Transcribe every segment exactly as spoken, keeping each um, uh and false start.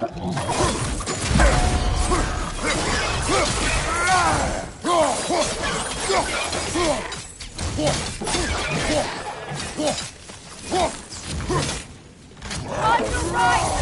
On your right!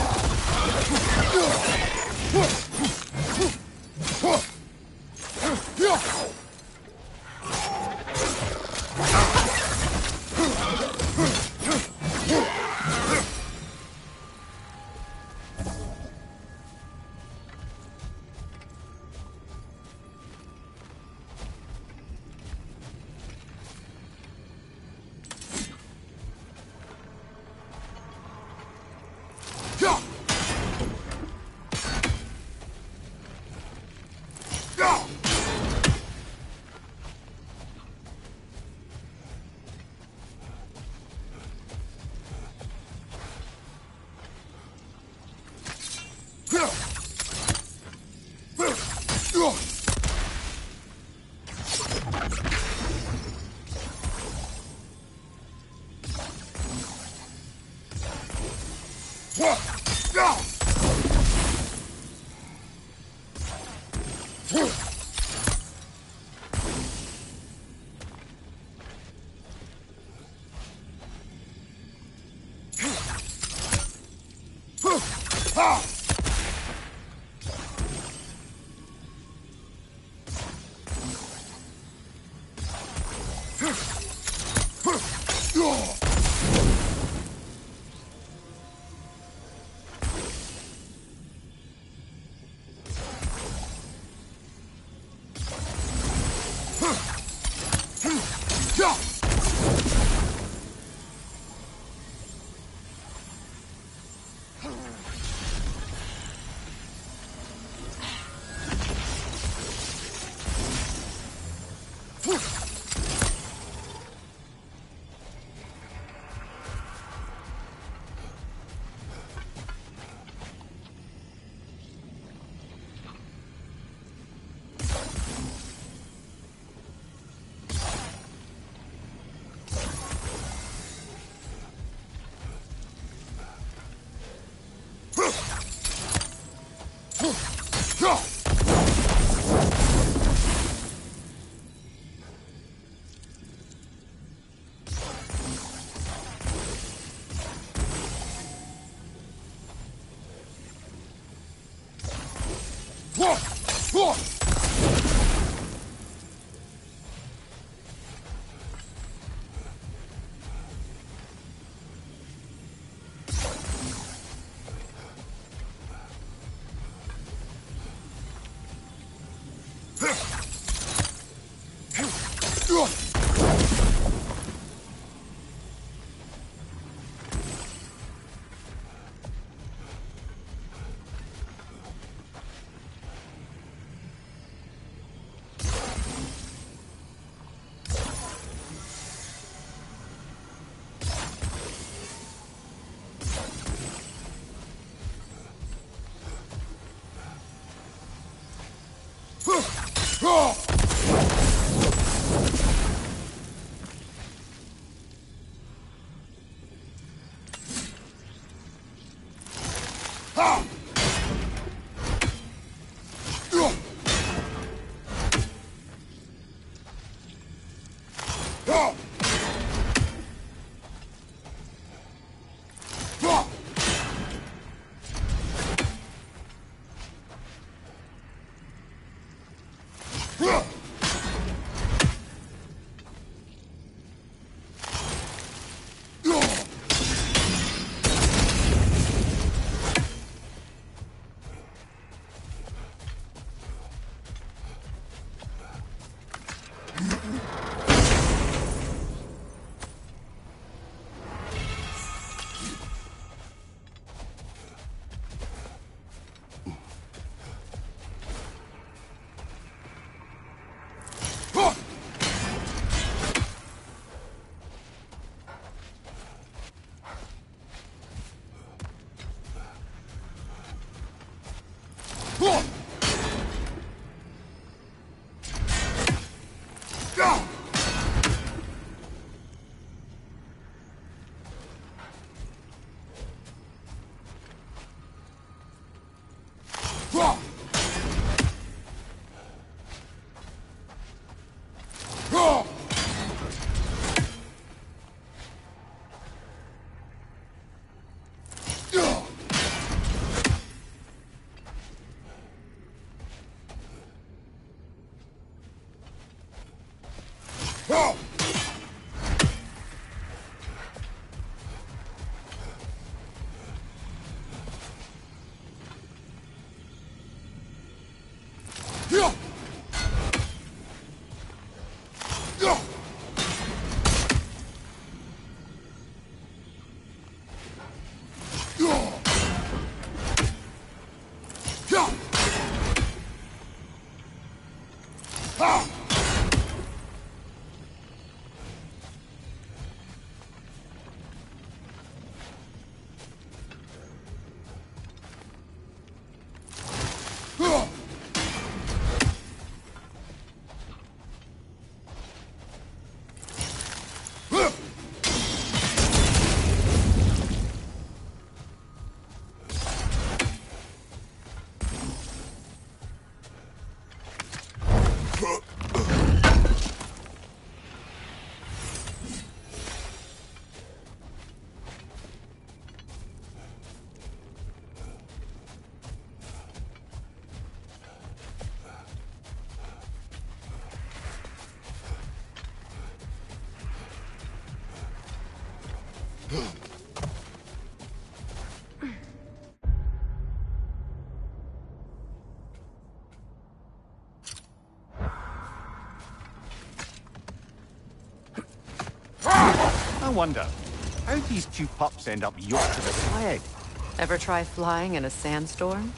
I wonder, how did these two pups end up yoked to the sled? Ever try flying in a sandstorm?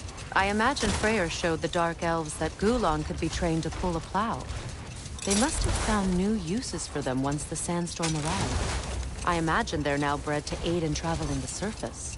I imagine Freyr showed the Dark Elves that Gulon could be trained to pull a plow. They must have found new uses for them once the sandstorm arrived. I imagine they're now bred to aid in traveling the surface.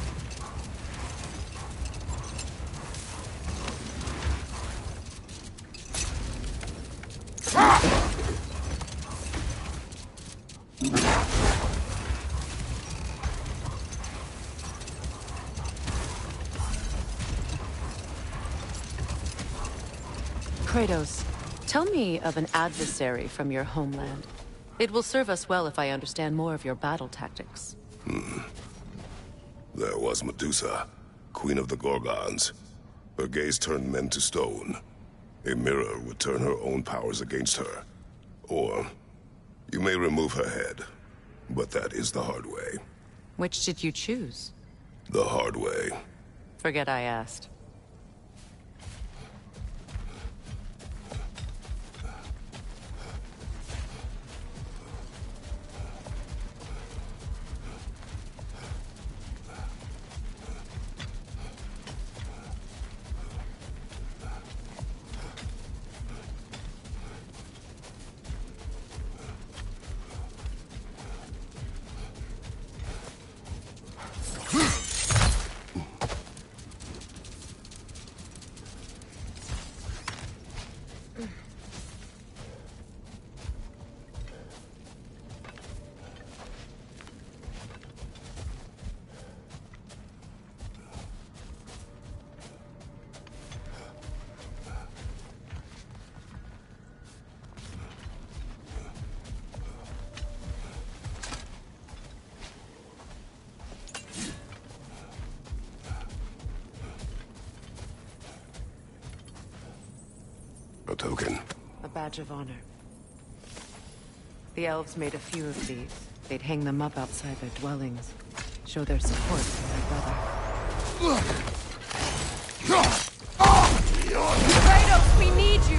Kratos, tell me of an adversary from your homeland. It will serve us well if I understand more of your battle tactics. Hmm. There was Medusa, queen of the Gorgons. Her gaze turned men to stone. A mirror would turn her own powers against her. Or, you may remove her head, but that is the hard way. Which did you choose? The hard way. Forget I asked. A token. A badge of honor. The elves made a few of these. They'd hang them up outside their dwellings. Show their support for their brother. Kratos, we need you!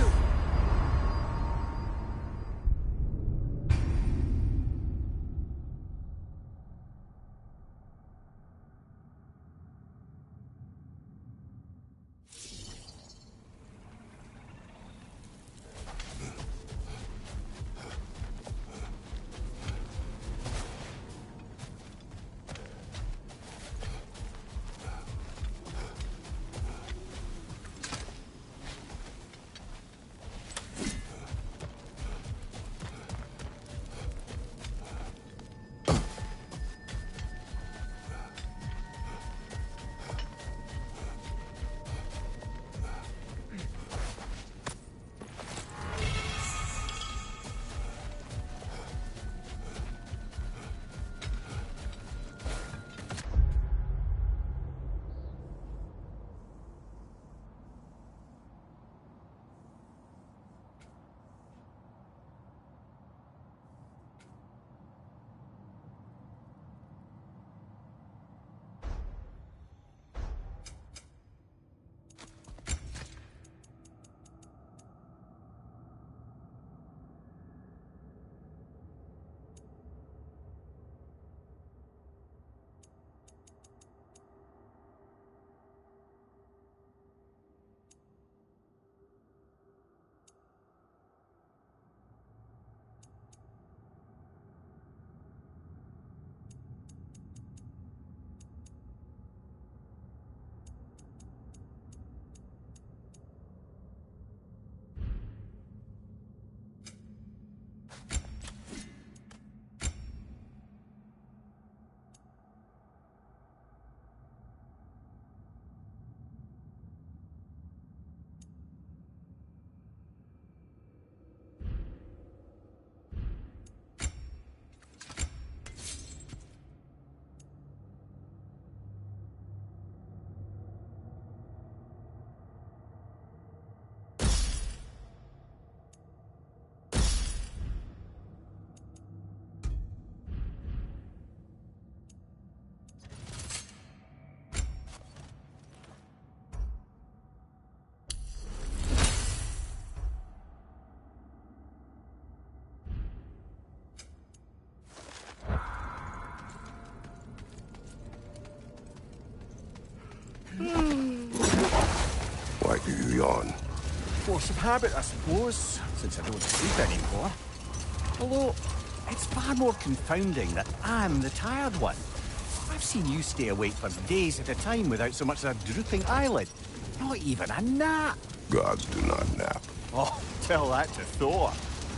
Why do you yawn? Force of habit, I suppose, since I don't sleep anymore. Although, it's far more confounding that I'm the tired one. I've seen you stay awake for days at a time without so much as a drooping eyelid. Not even a nap. Gods do not nap. Oh, tell that to Thor.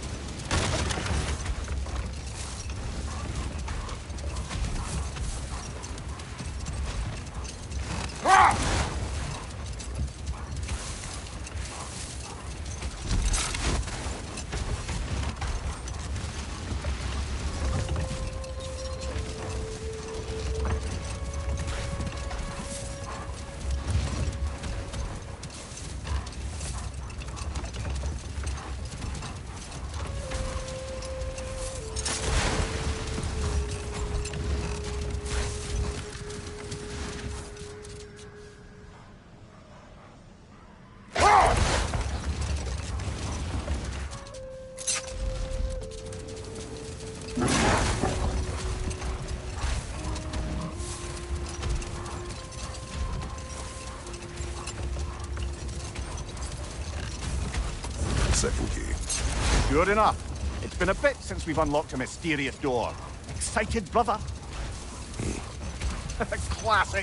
Second key. Sure enough. It's been a bit since we've unlocked a mysterious door. Excited, brother? Classic.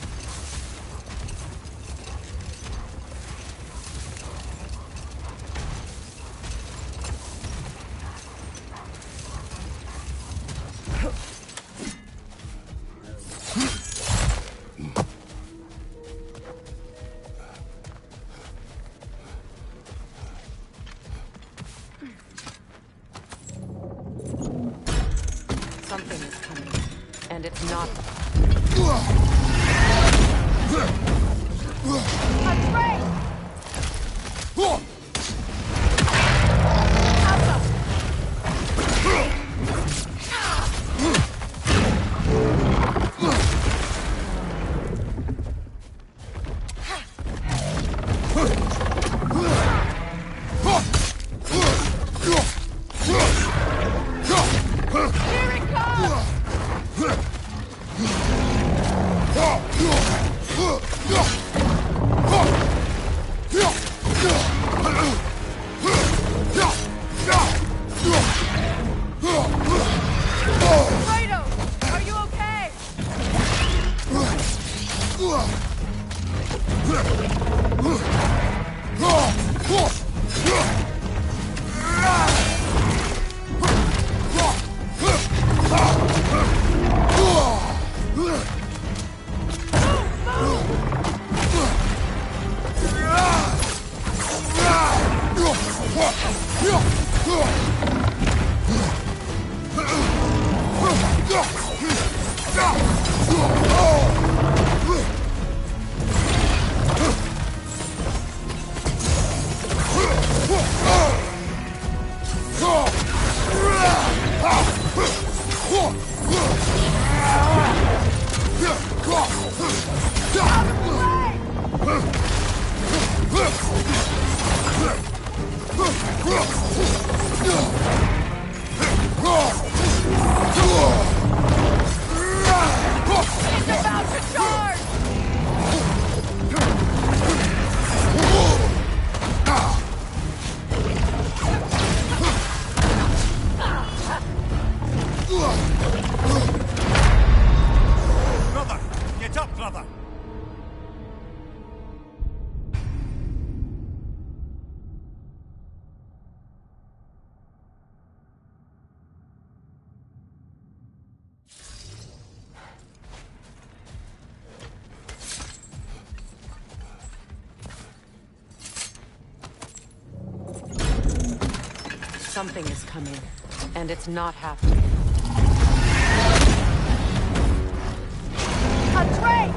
Something is coming, and it's not. Brother, get up, brother. Something is coming, and it's not happening. A trade!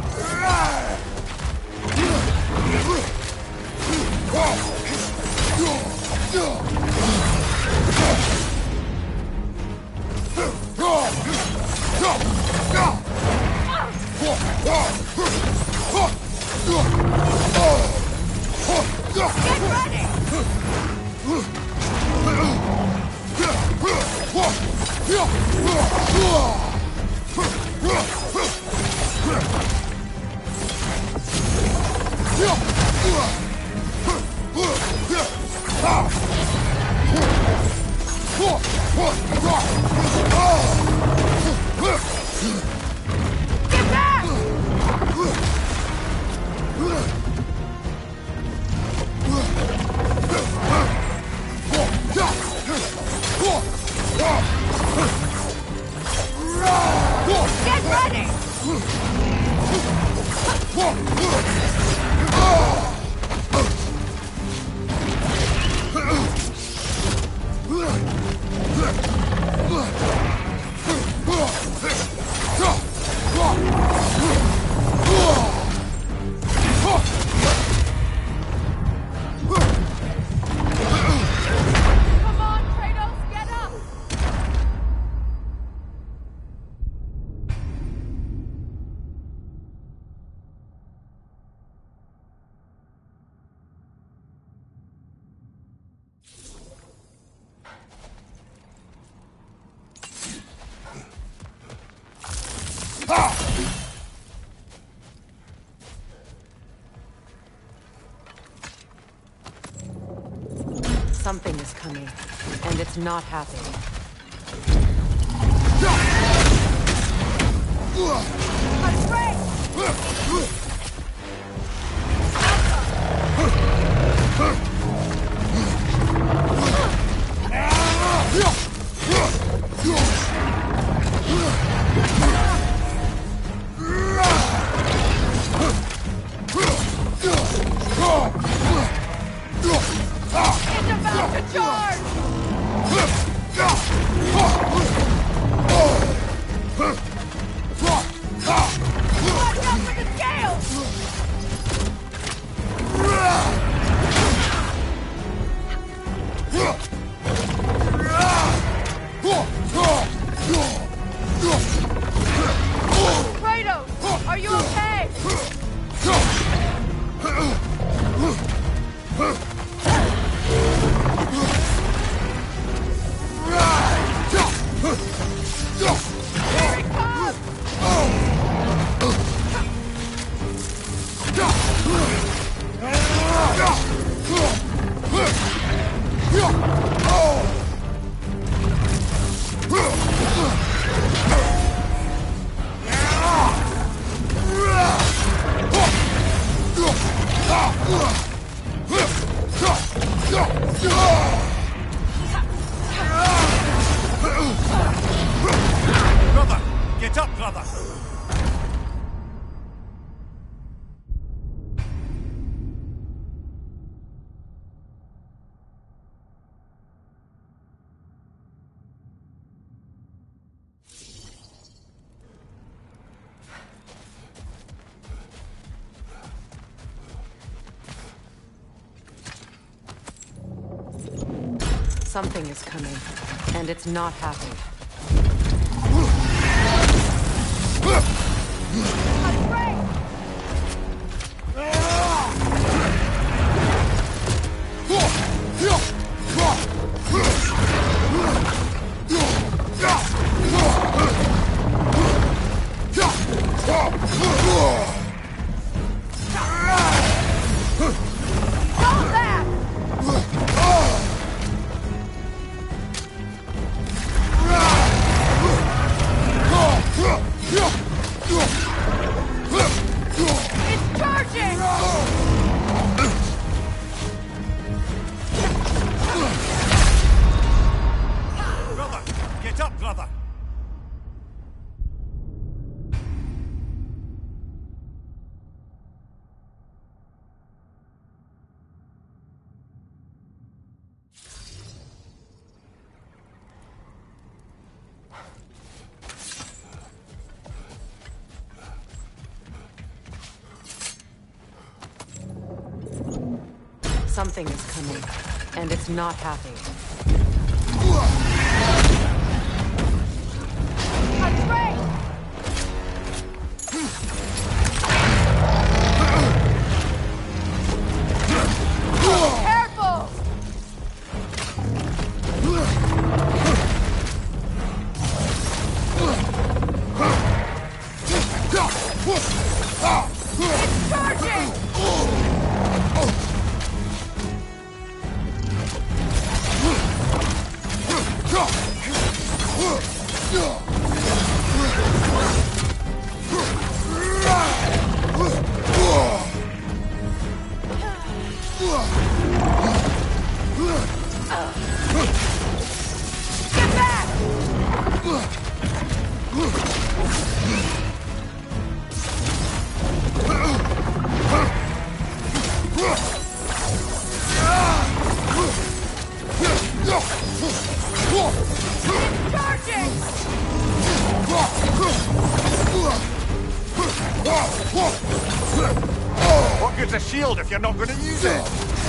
Get ready! Get back! Get ready! Come on, Kratos, get up! Something is coming, and it's not happy. It's about to charge! Watch out for the scales! Kratos, are you okay? Here he comes! Brother! Get up, brother! Something is coming, and it's not happy. It's charging! Brother! Get up, brother! Something is coming, and it's not happy. Careful! It's charging! What good's a shield if you're not going to use it?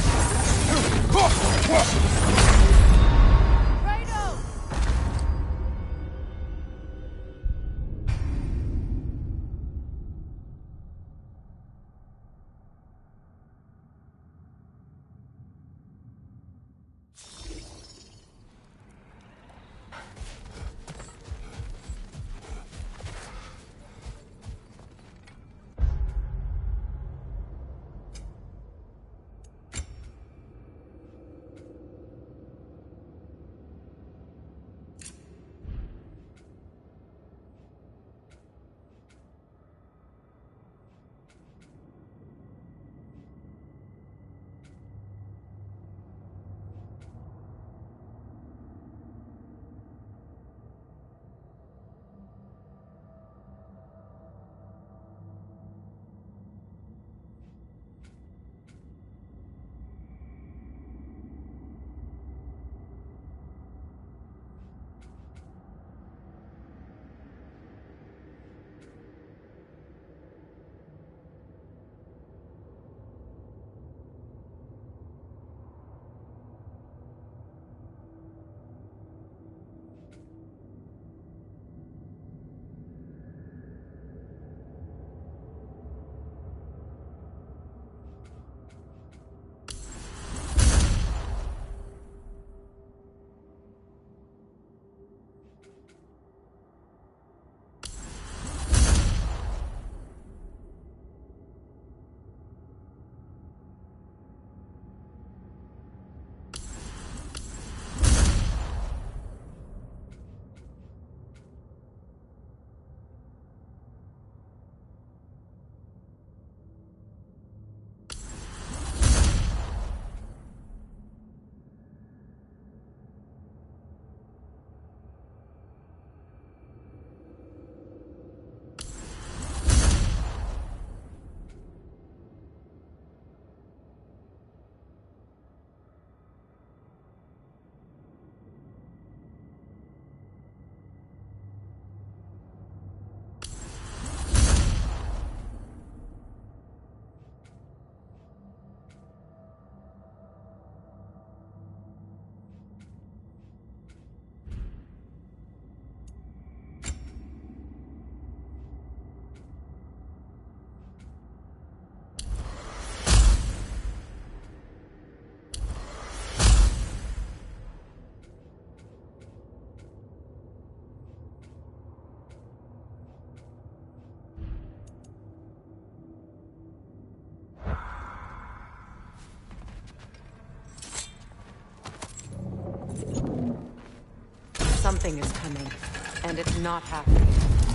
Something is coming, and it's not happening.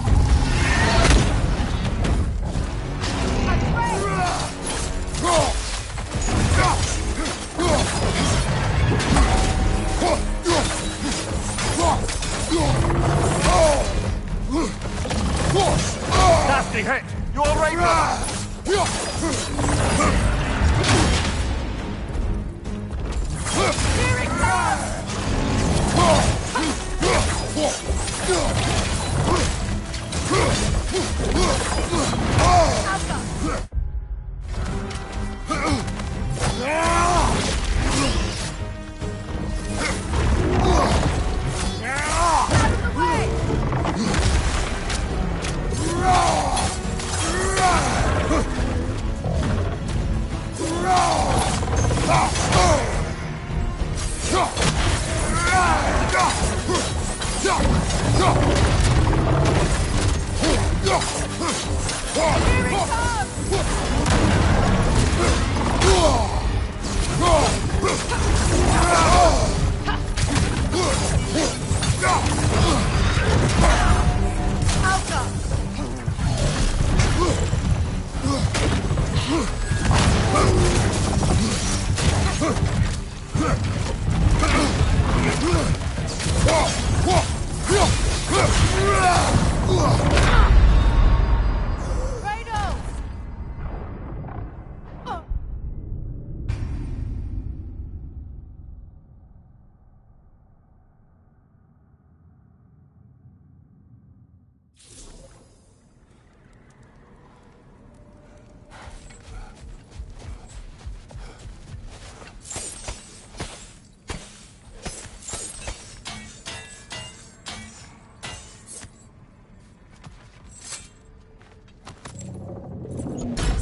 Nasty hit! You all right, brother? Here it comes!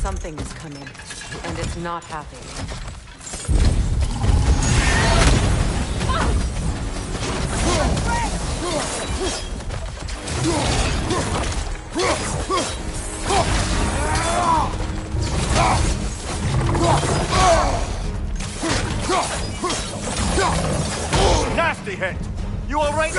Something is coming, and it's not happy. Nasty hit! You all right?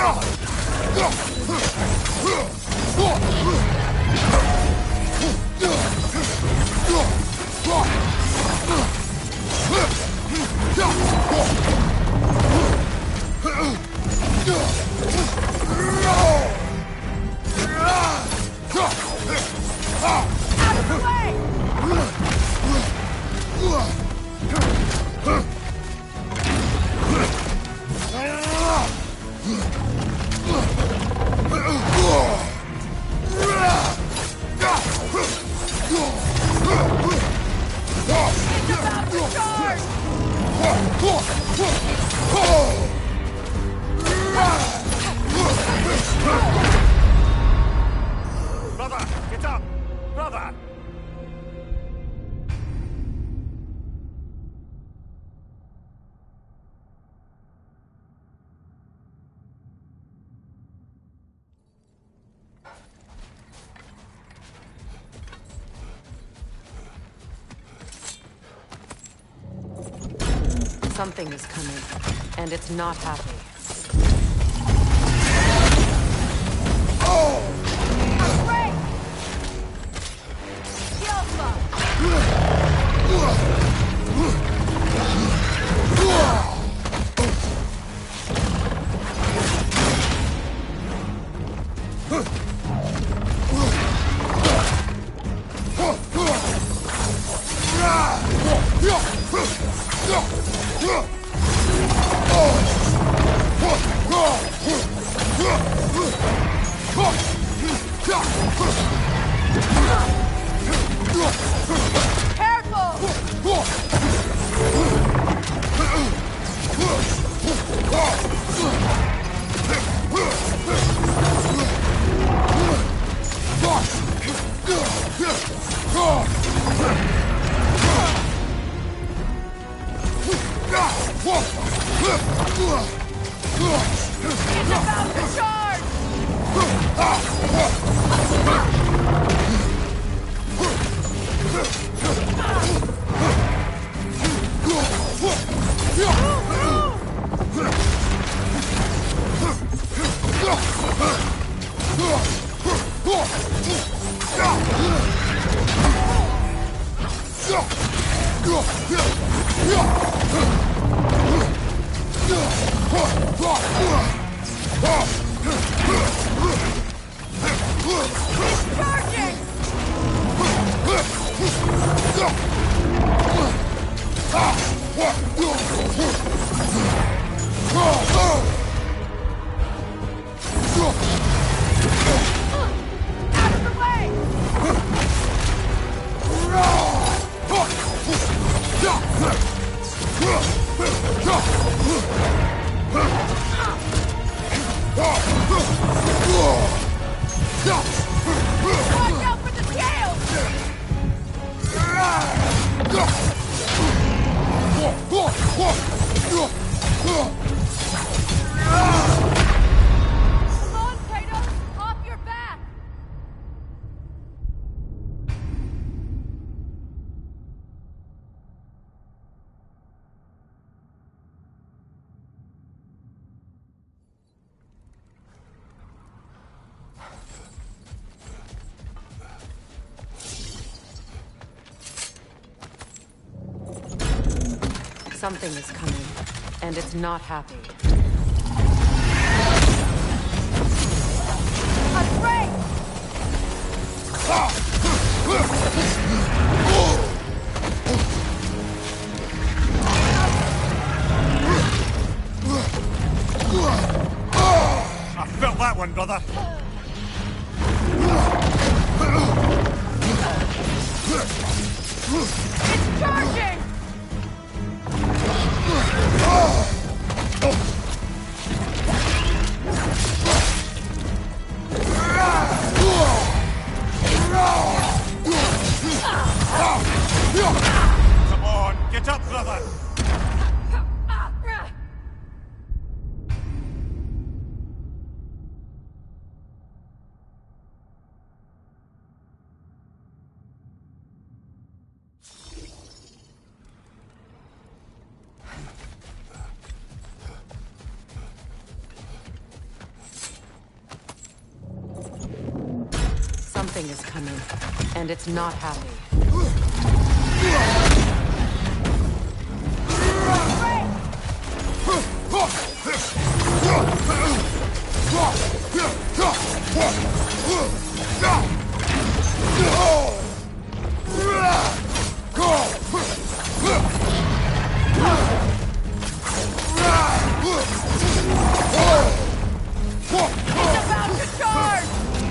Brother, get up! Brother! Something is coming, and it's not happy. It's about to charge! Something is coming, and it's not happy. Afraid! I felt that one, brother. It's charging! Something is coming, and it's not happy. It's about to charge!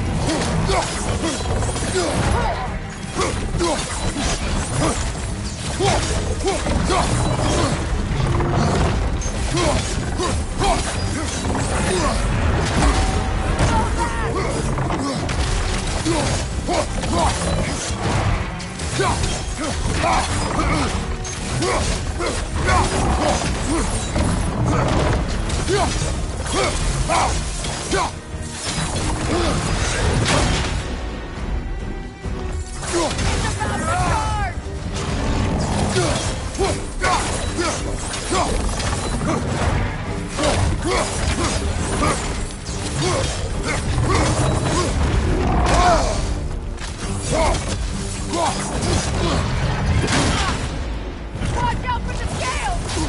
Watch out for the scales!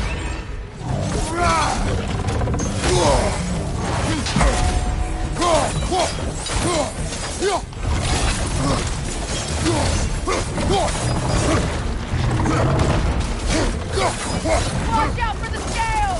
Watch out for the scales!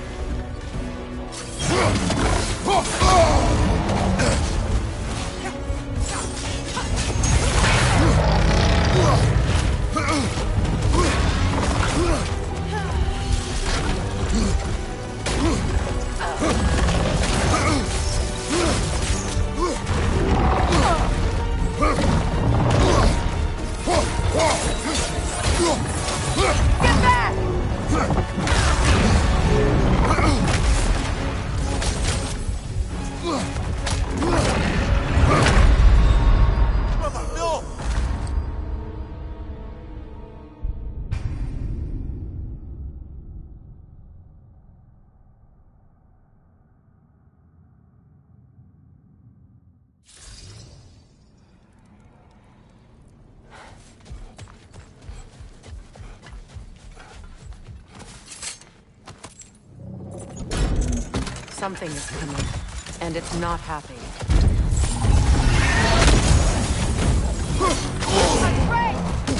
Get back! Brother, no! Something is coming, and it's not happy. Break!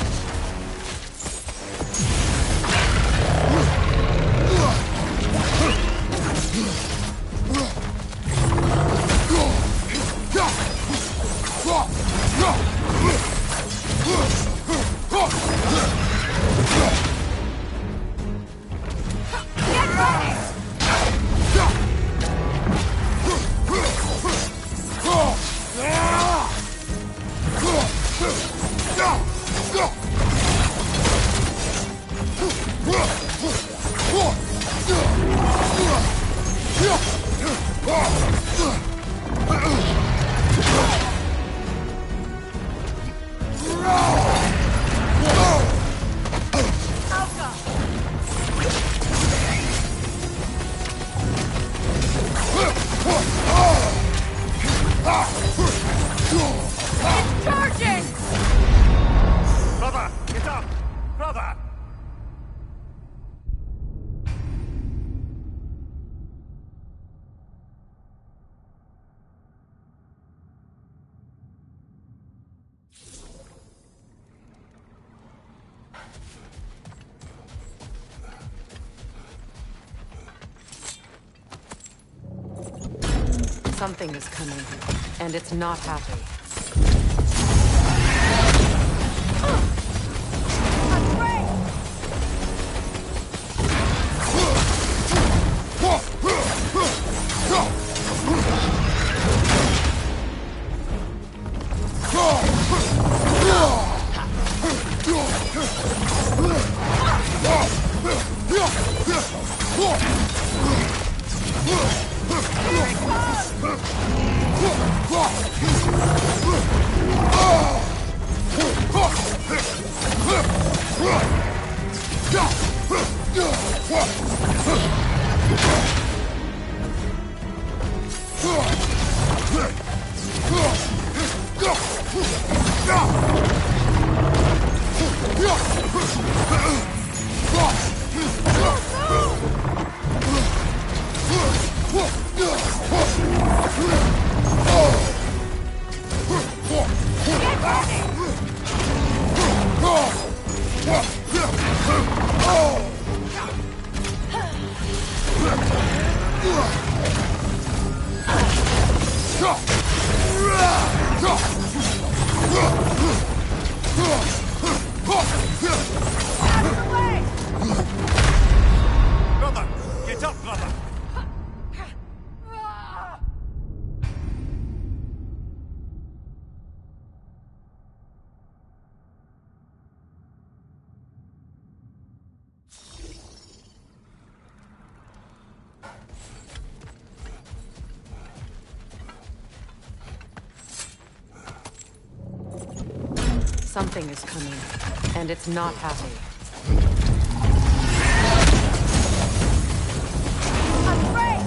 Get ready! It's charging! Brother, get up! Brother! Something is coming, and it's not happy. Go! Brother! Get up, brother! Something is coming, and it's not happy. Afraid!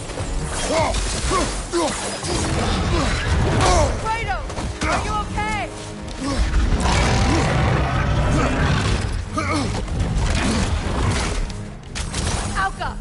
Kratos! Are you okay? Alka!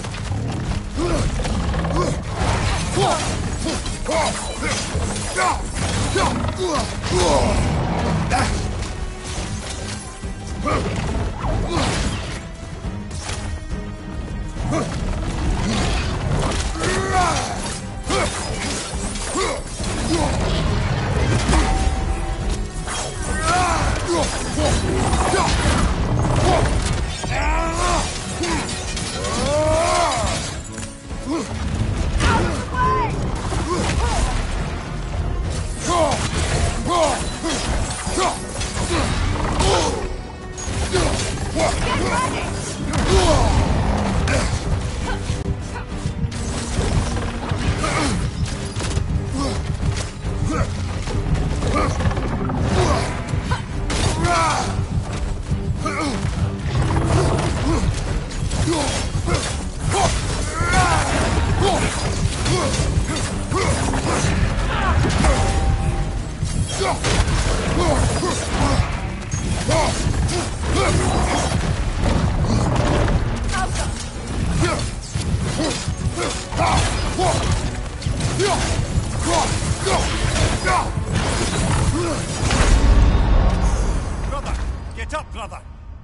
Brother! Get up, brother!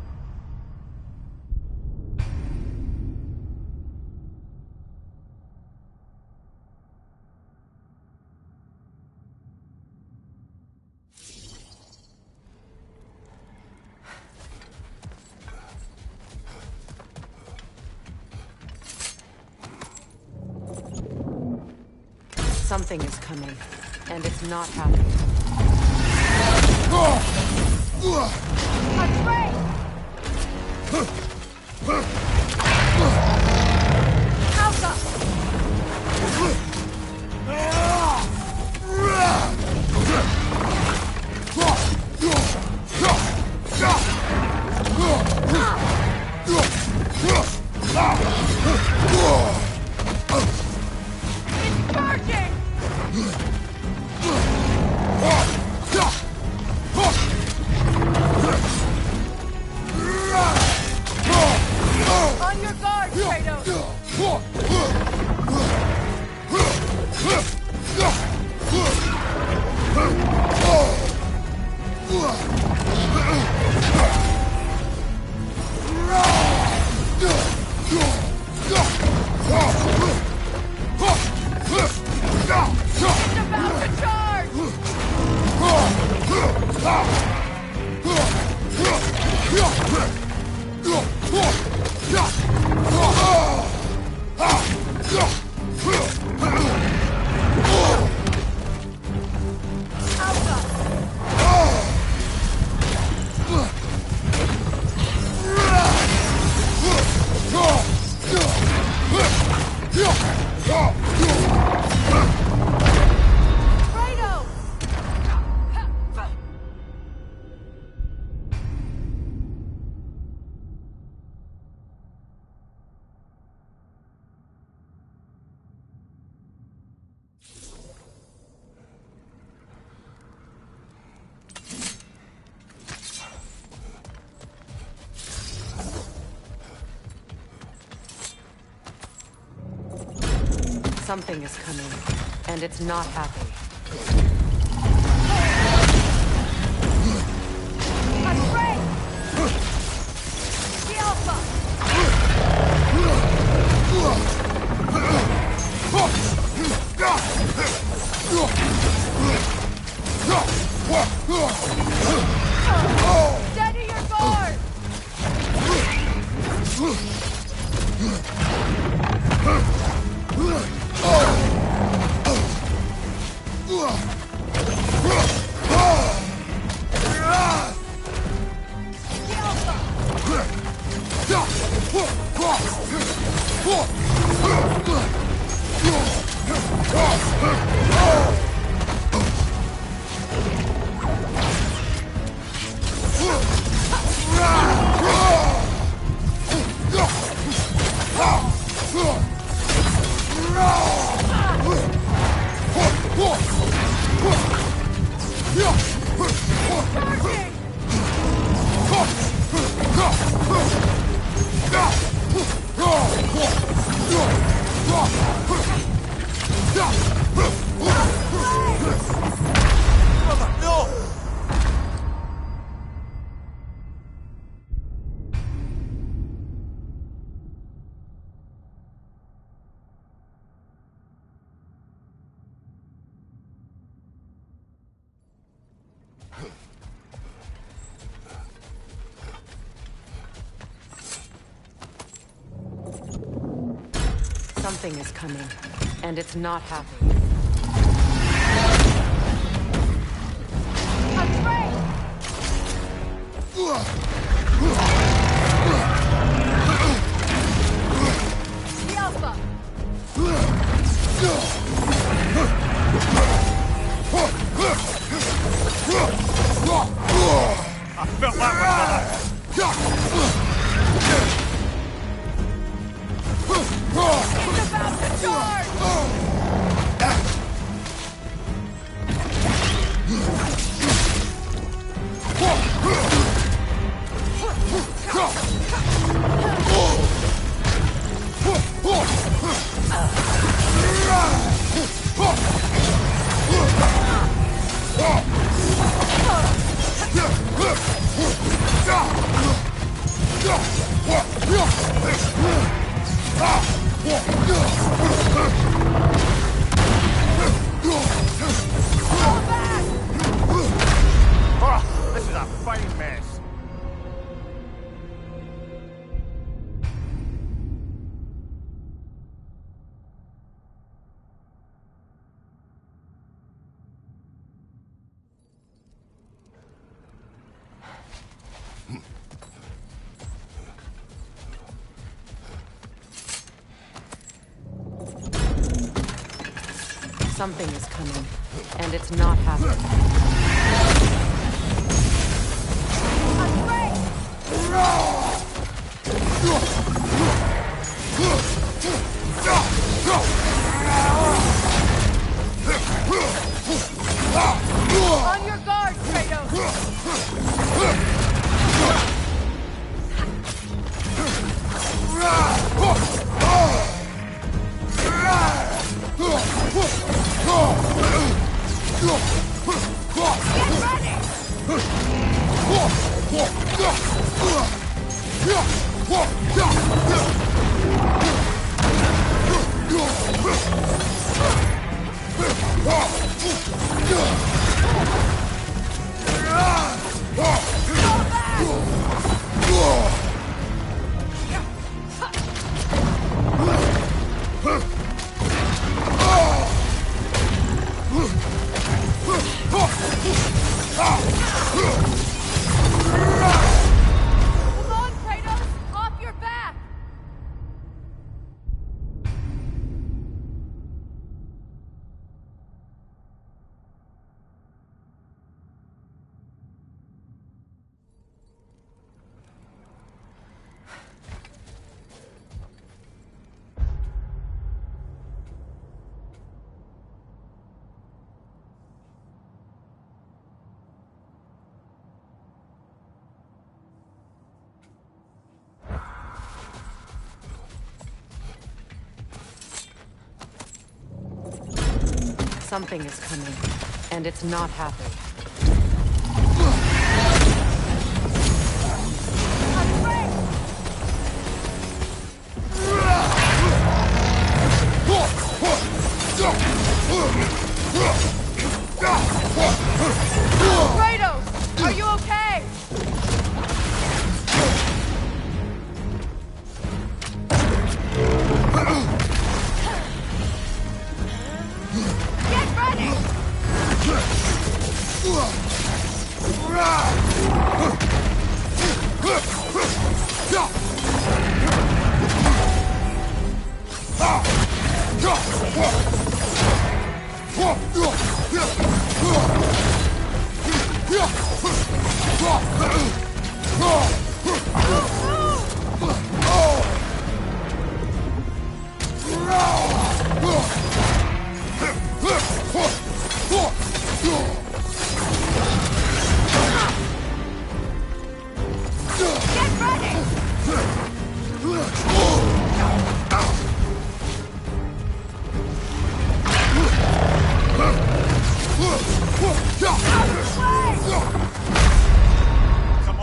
Something is coming, and it's not happy. Afraid! Alka! It's charging! On your guard, Kratos! It's about to charge! Kratos! Something is coming, and it's not happy. Afraid! The Alpha! Steady your guard! Something is coming, and it's not happy. Afraid! The Alpha! I felt that It's about to charge! Oh, this is a fine mess. Something is coming, and it's not happy. On your guard, Kratos! Come on, Kratos! Off your back! Something is coming, and it's not happy. Kratos! Are you okay? Get ready! Come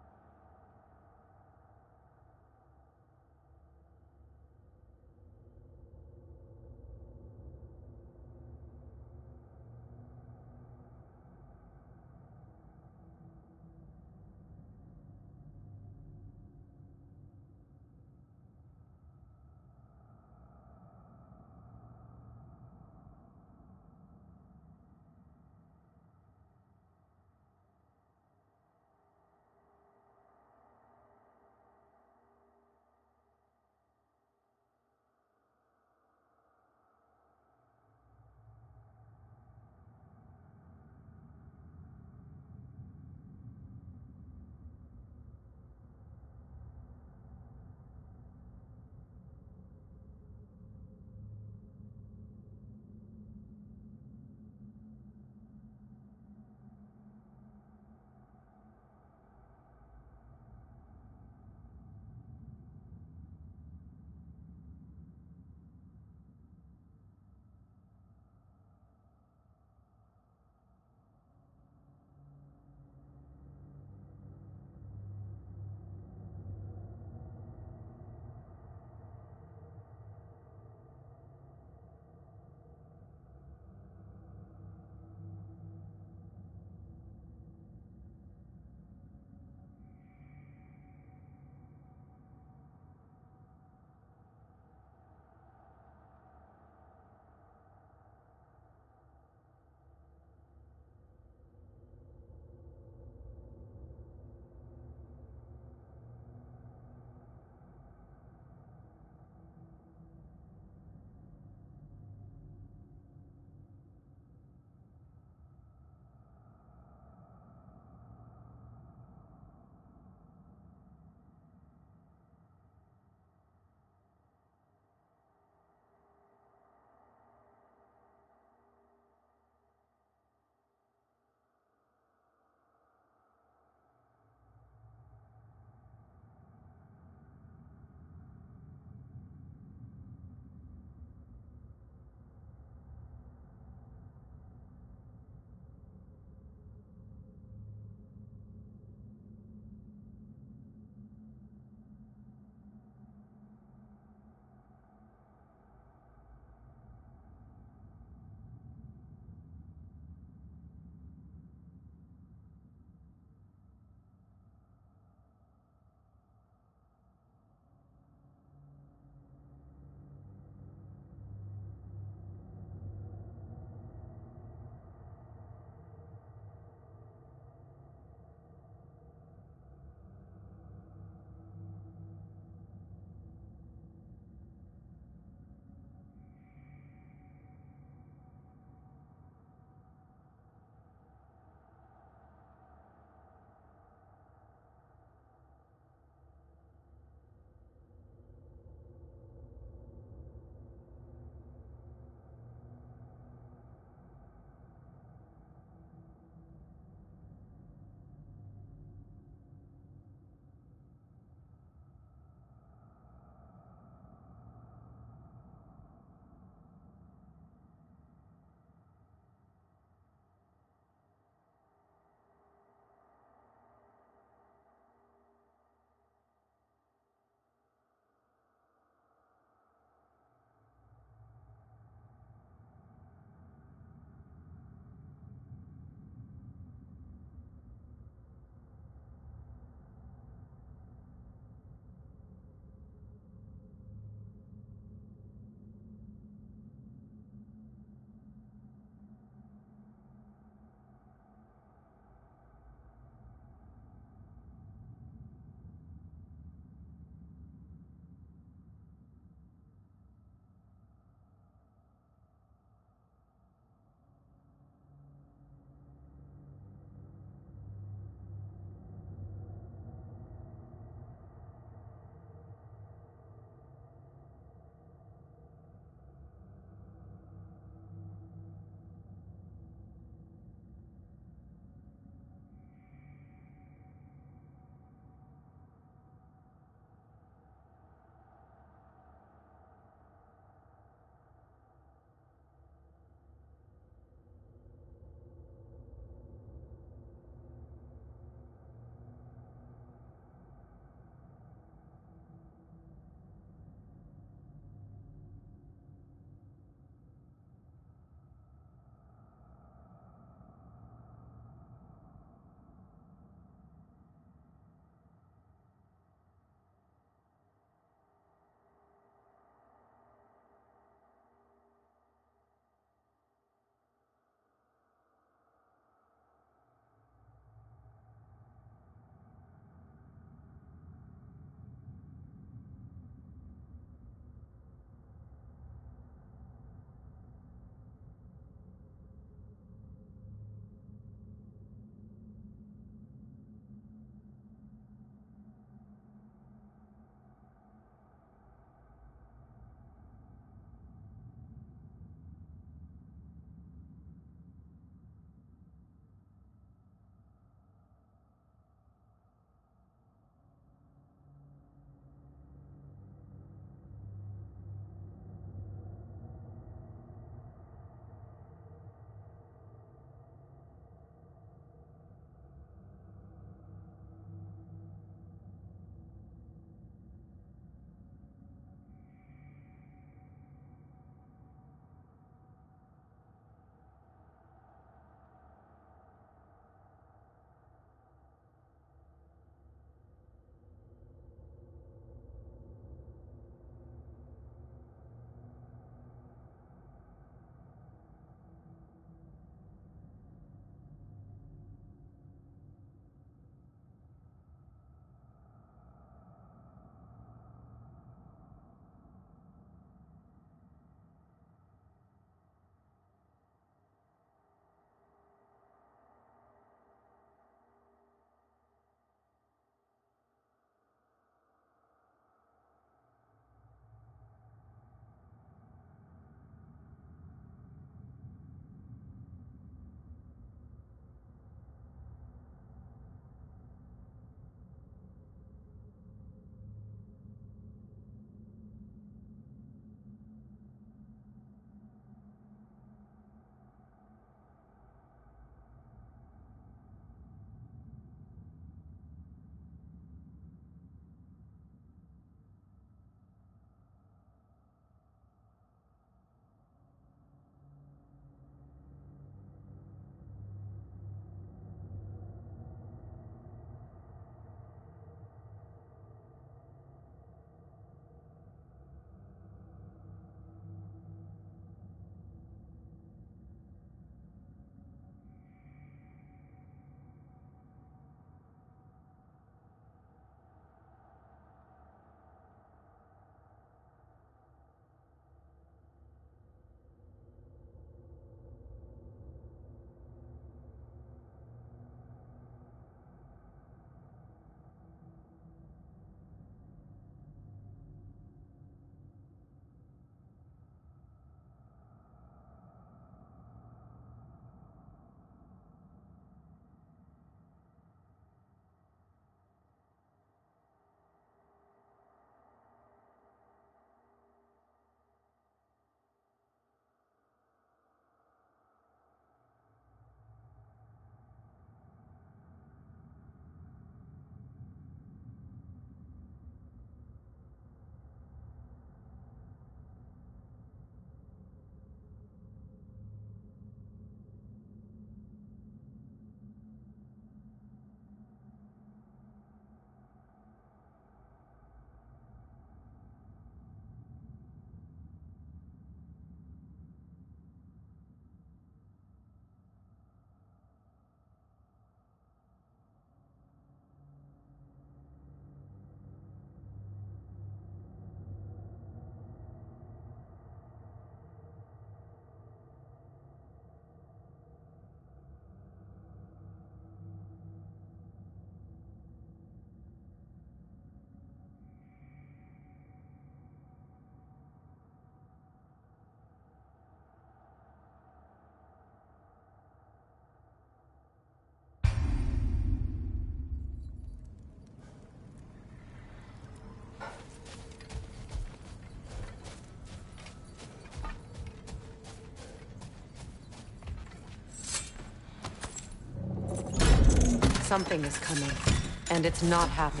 Something is coming, and it's not happy.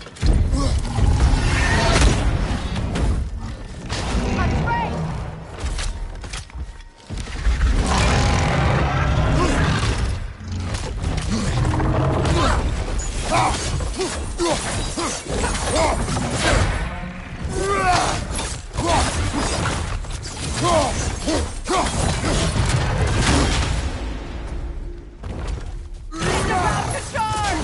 I'm afraid! He's about to charge!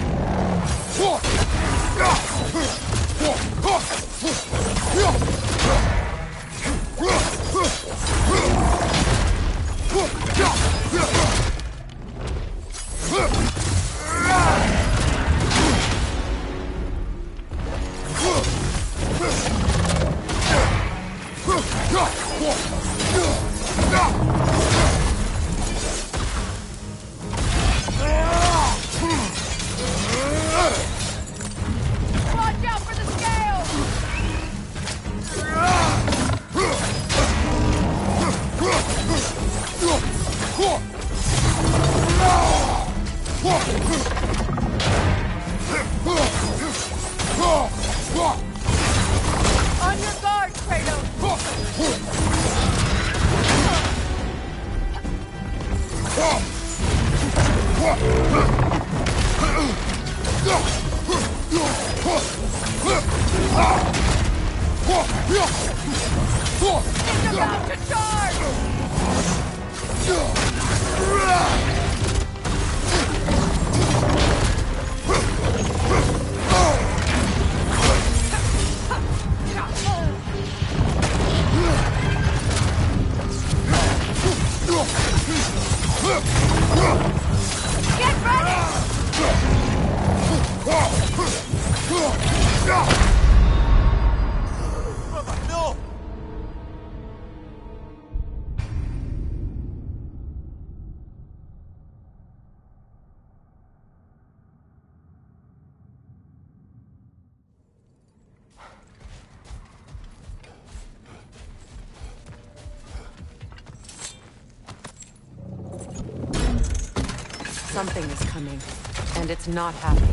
Watch out for the scales! On your guard, Kratos! He's about to charge! Get ready! Brother, no! Something is coming, and it's not happy.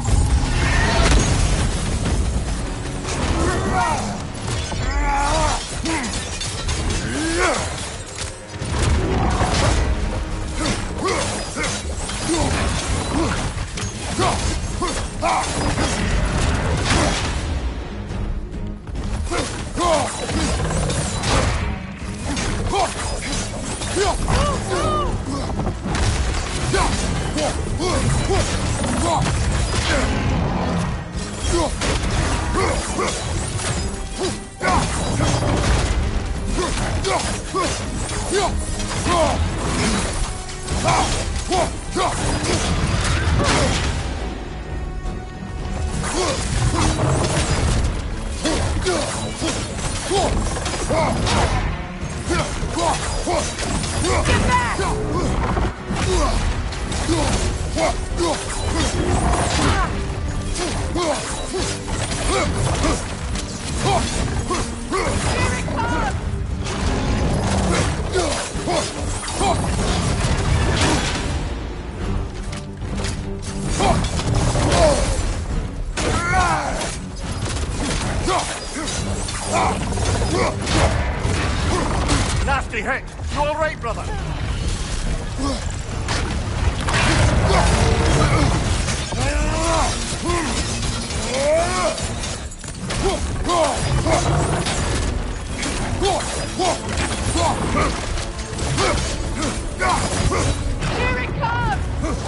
Nasty hit! You alright, brother? Here it comes!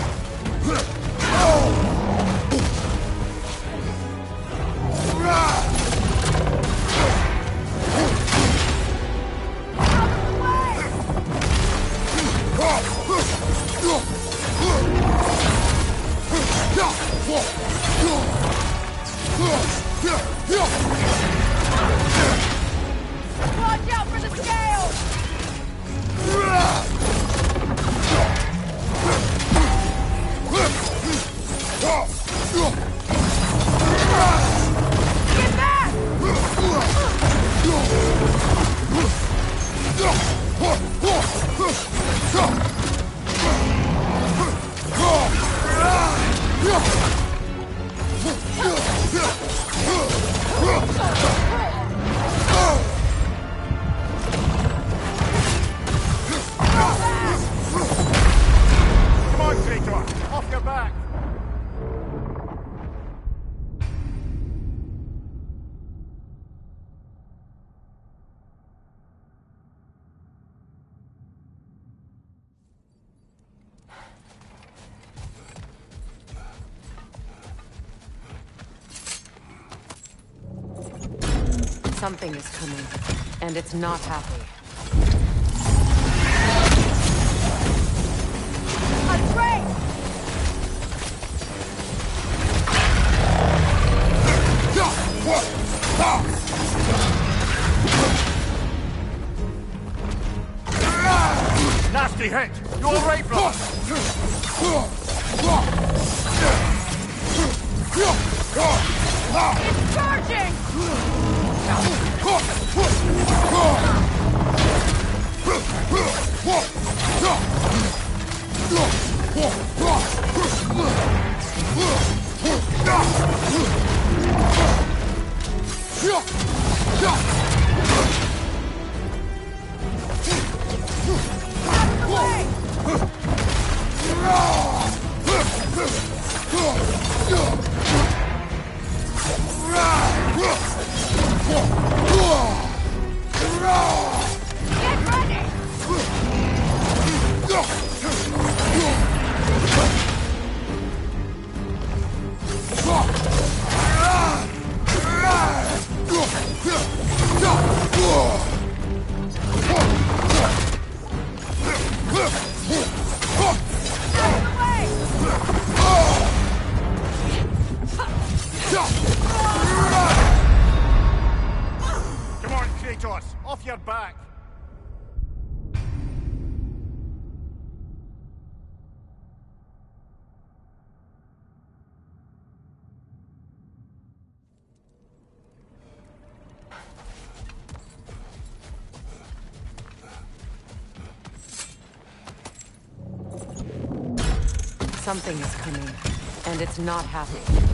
Watch out for the scales! Get back! Something is coming, and it's not happy. A train! Nasty hit! You all right, brother? It's charging! Come on, Kratos! Off your back! Something is coming, and it's not happy.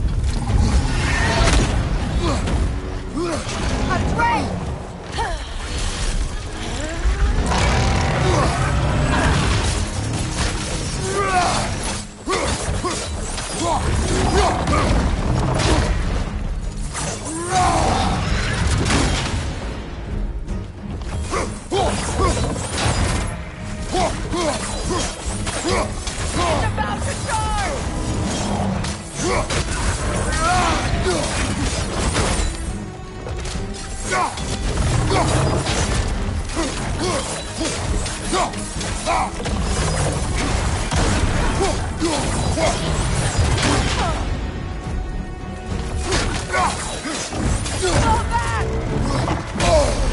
A train! It's about to charge! Go back!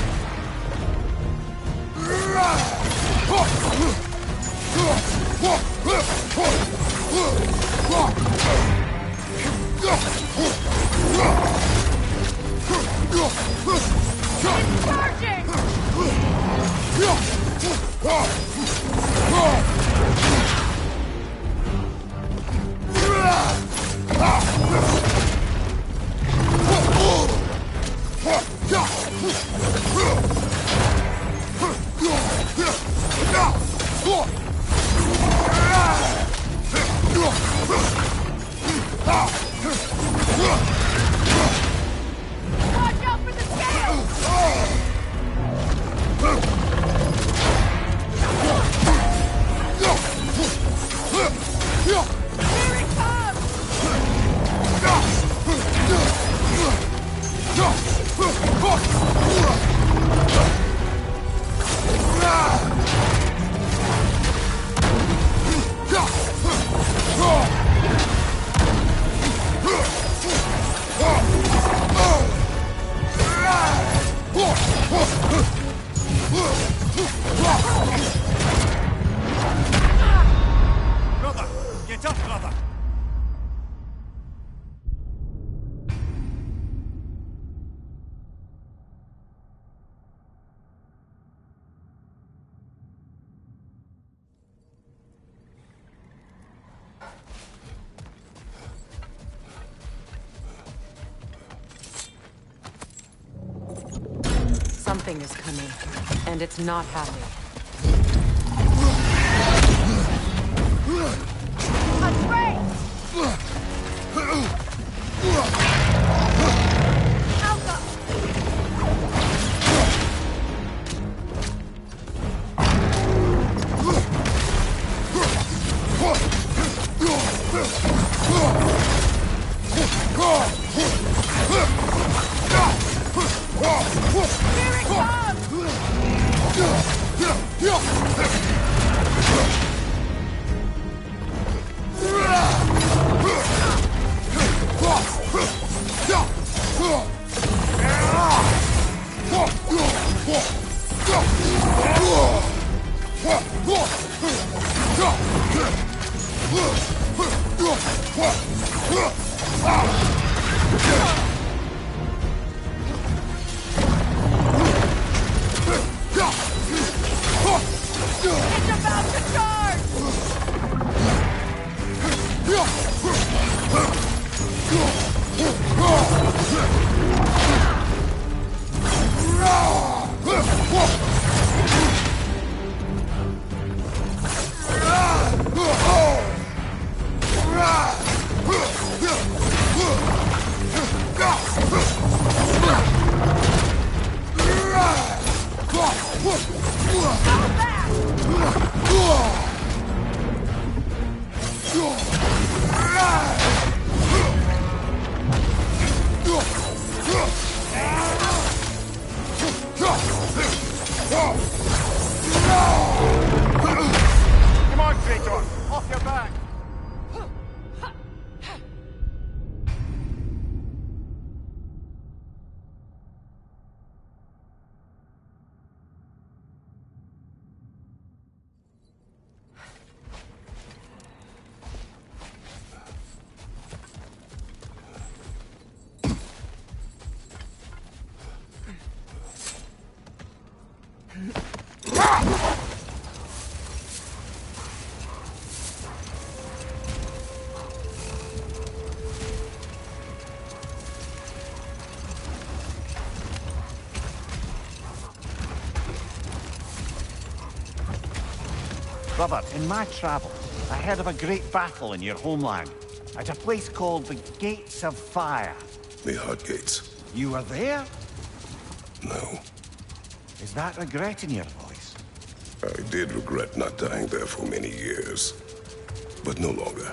It's charging! Watch out for the scales! Here it comes! Brother! Get up, brother! Something is coming, and it's not happy. A train! Alpha! Go! It's about to charge! Come on, Kratos! Off your back! Brother, in my travels, I heard of a great battle in your homeland, at a place called the Gates of Fire. The Hot Gates. You were there? No. Is that regret in your voice? I did regret not dying there for many years, but no longer.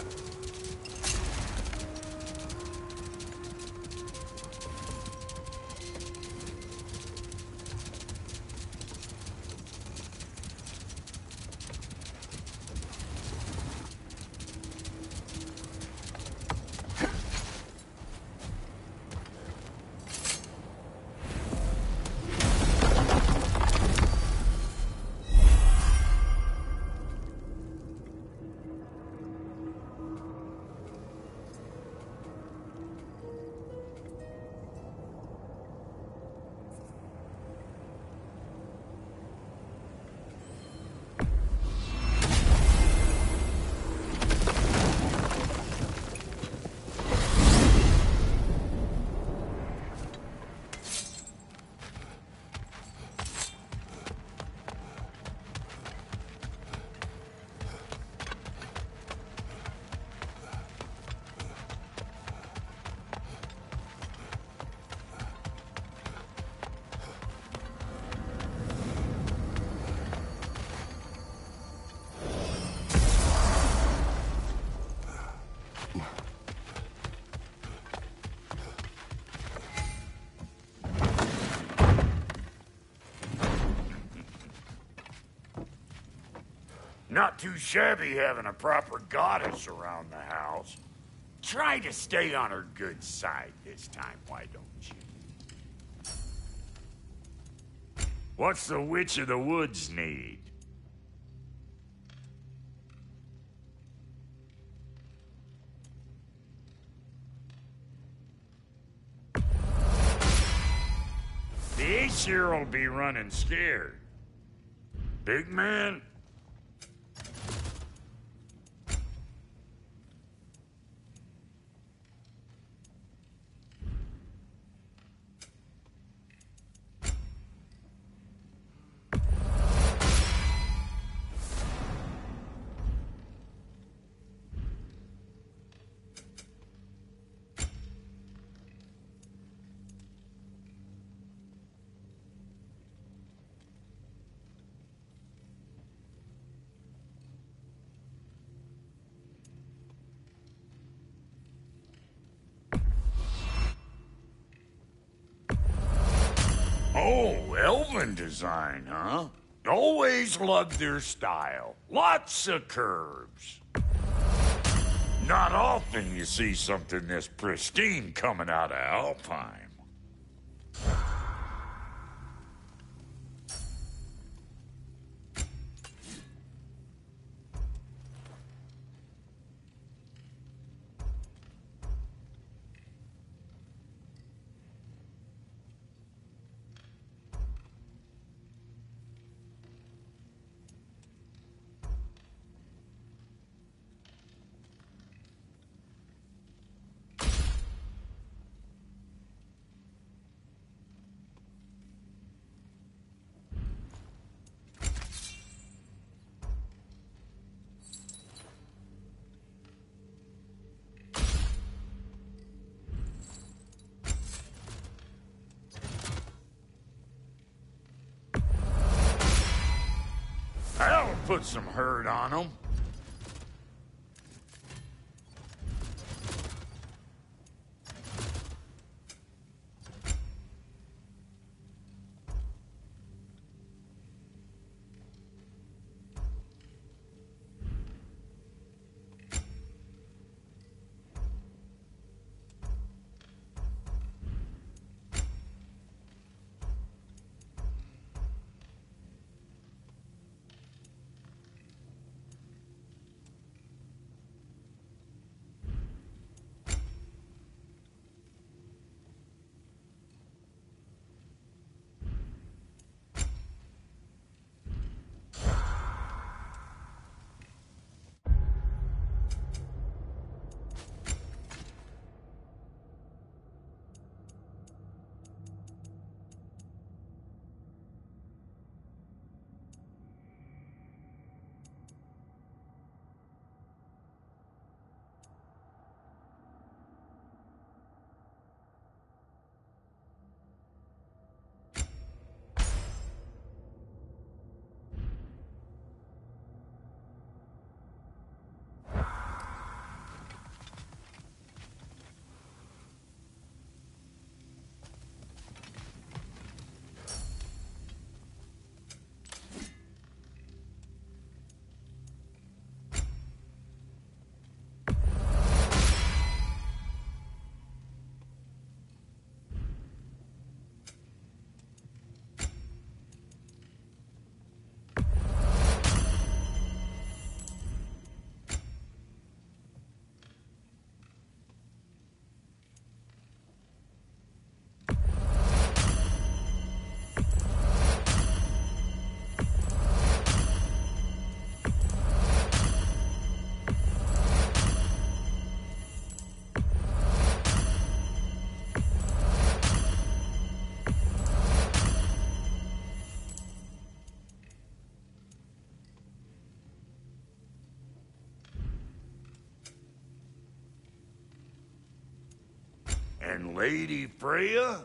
Not too shabby having a proper goddess around the house. Try to stay on her good side this time, why don't you? What's the Witch of the Woods need? The Aesir'll be running scared. Big man? Oh, elven design, huh? Always loved their style. Lots of curves. Not often you see something this pristine coming out of Alpine. That'll put some hurt on them. And Lady Freya?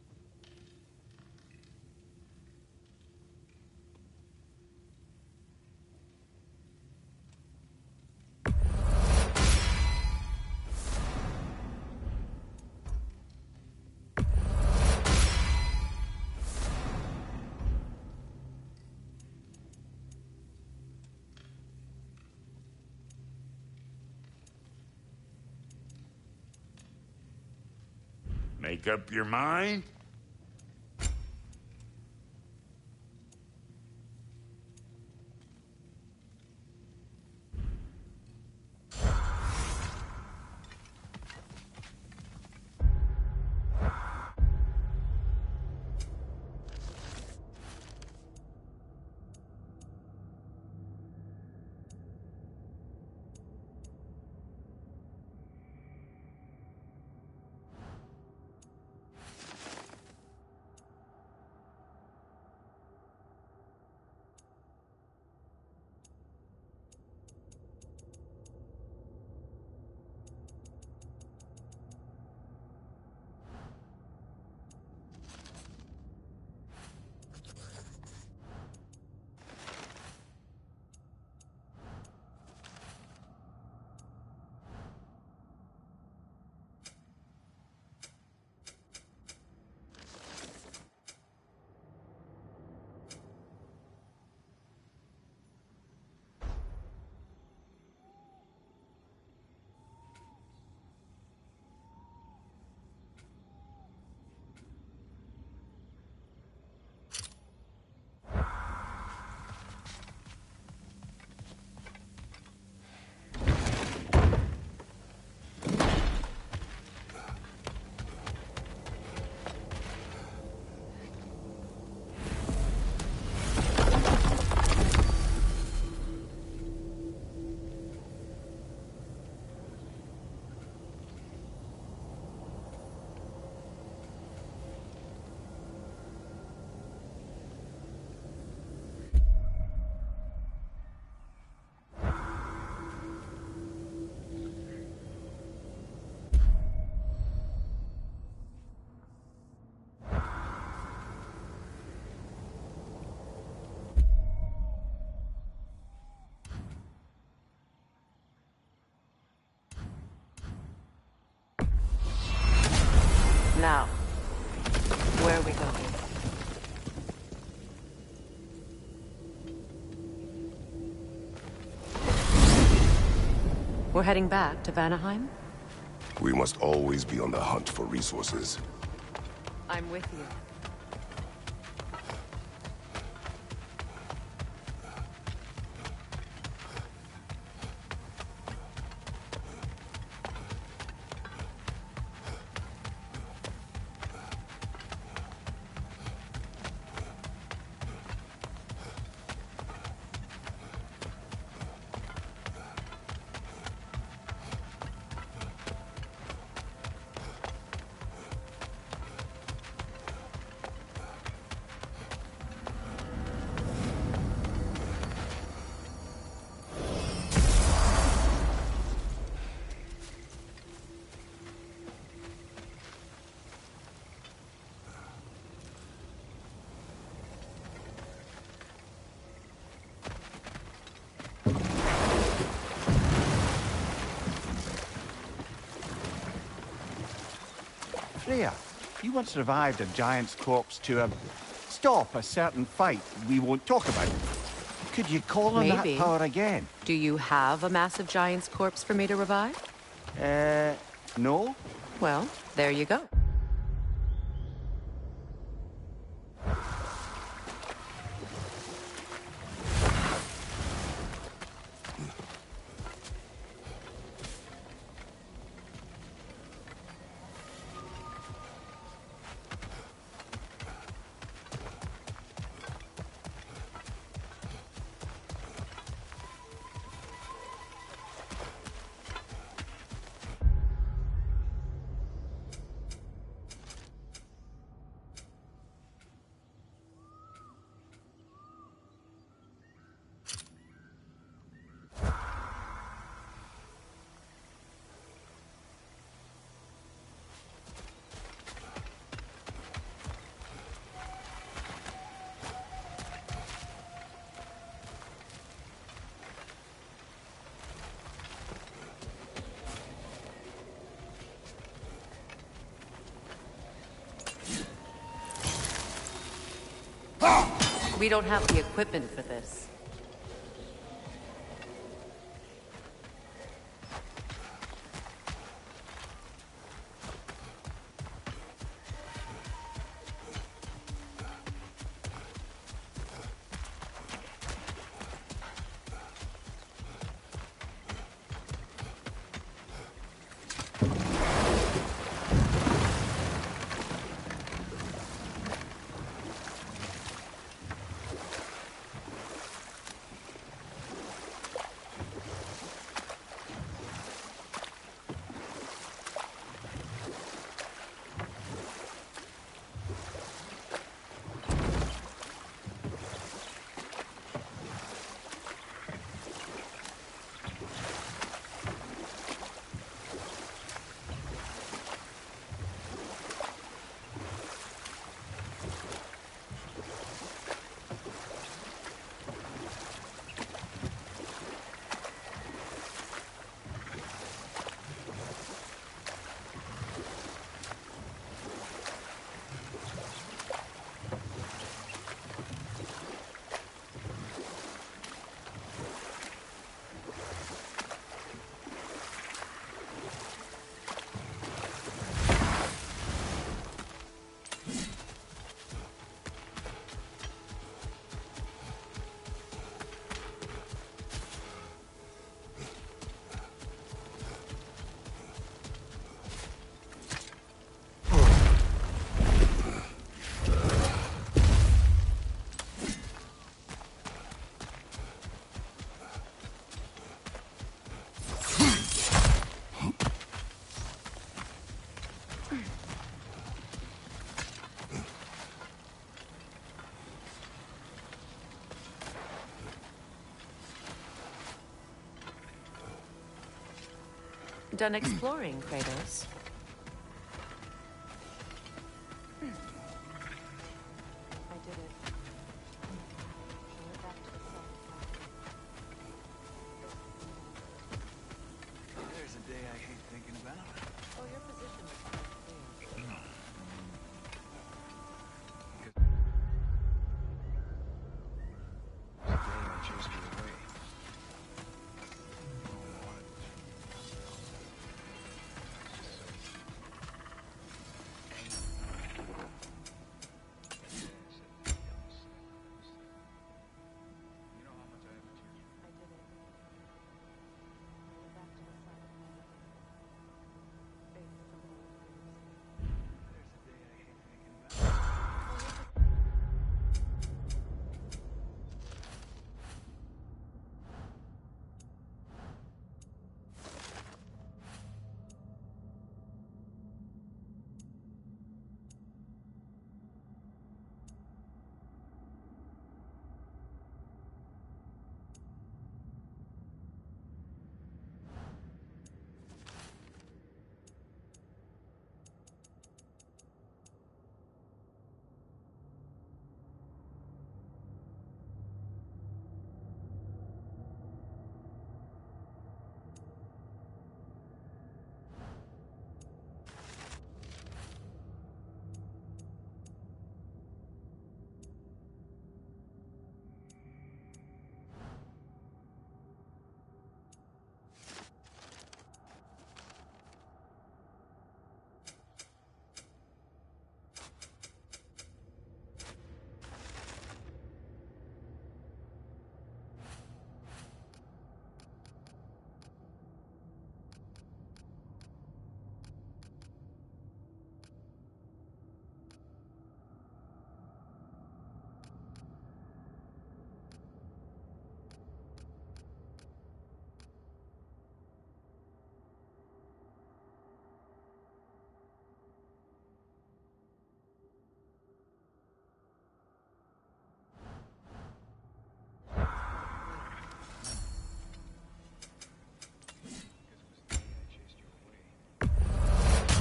Make up your mind? Now, where are we going? We're heading back to Vanaheim? We must always be on the hunt for resources. I'm with you. Freya, you once revived a giant's corpse to um, stop a certain fight we won't talk about. Could you call on Maybe. that power again? Do you have a massive giant's corpse for me to revive? Uh, no? Well, there you go. We don't have the equipment for this. Done exploring, Kratos. I did it. I went back to the cell. There's a day I hate thinking about. Oh, your position is quite clear.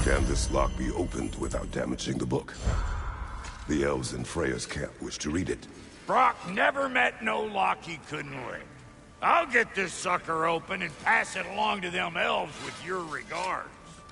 Can this lock be opened without damaging the book? The elves in Freya's camp wish to read it. Brock never met no lock he couldn't lick. I'll get this sucker open and pass it along to them elves with your regards.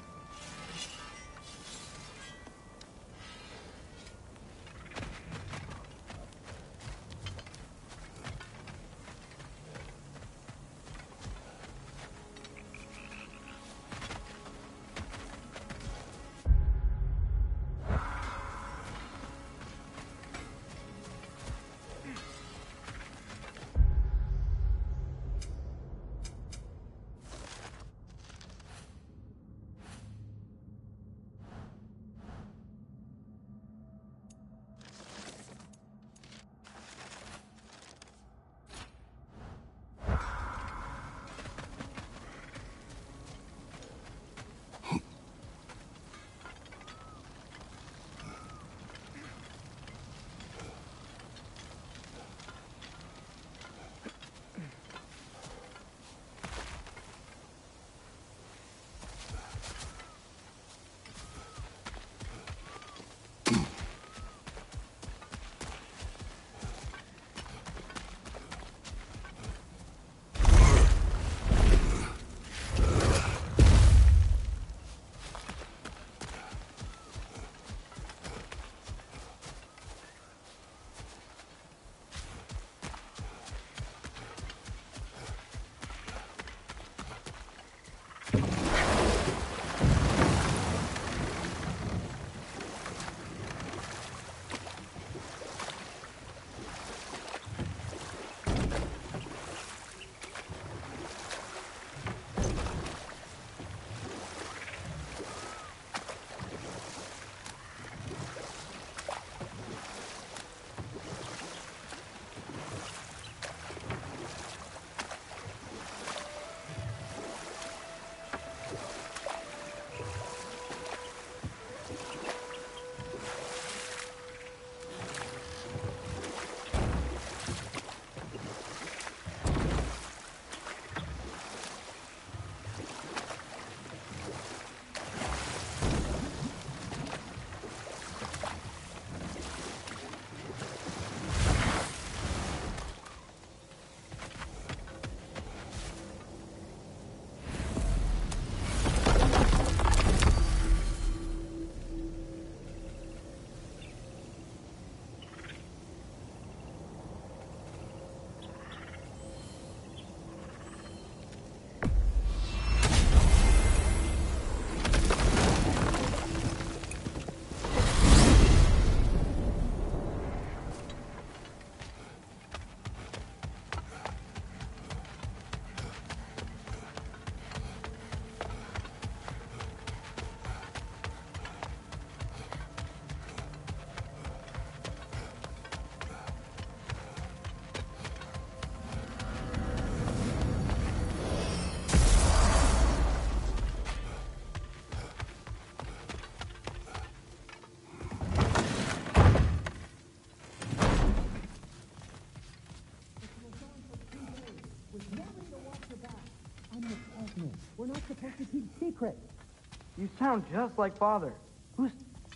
We're not supposed to keep secrets. You sound just like Father. Who's...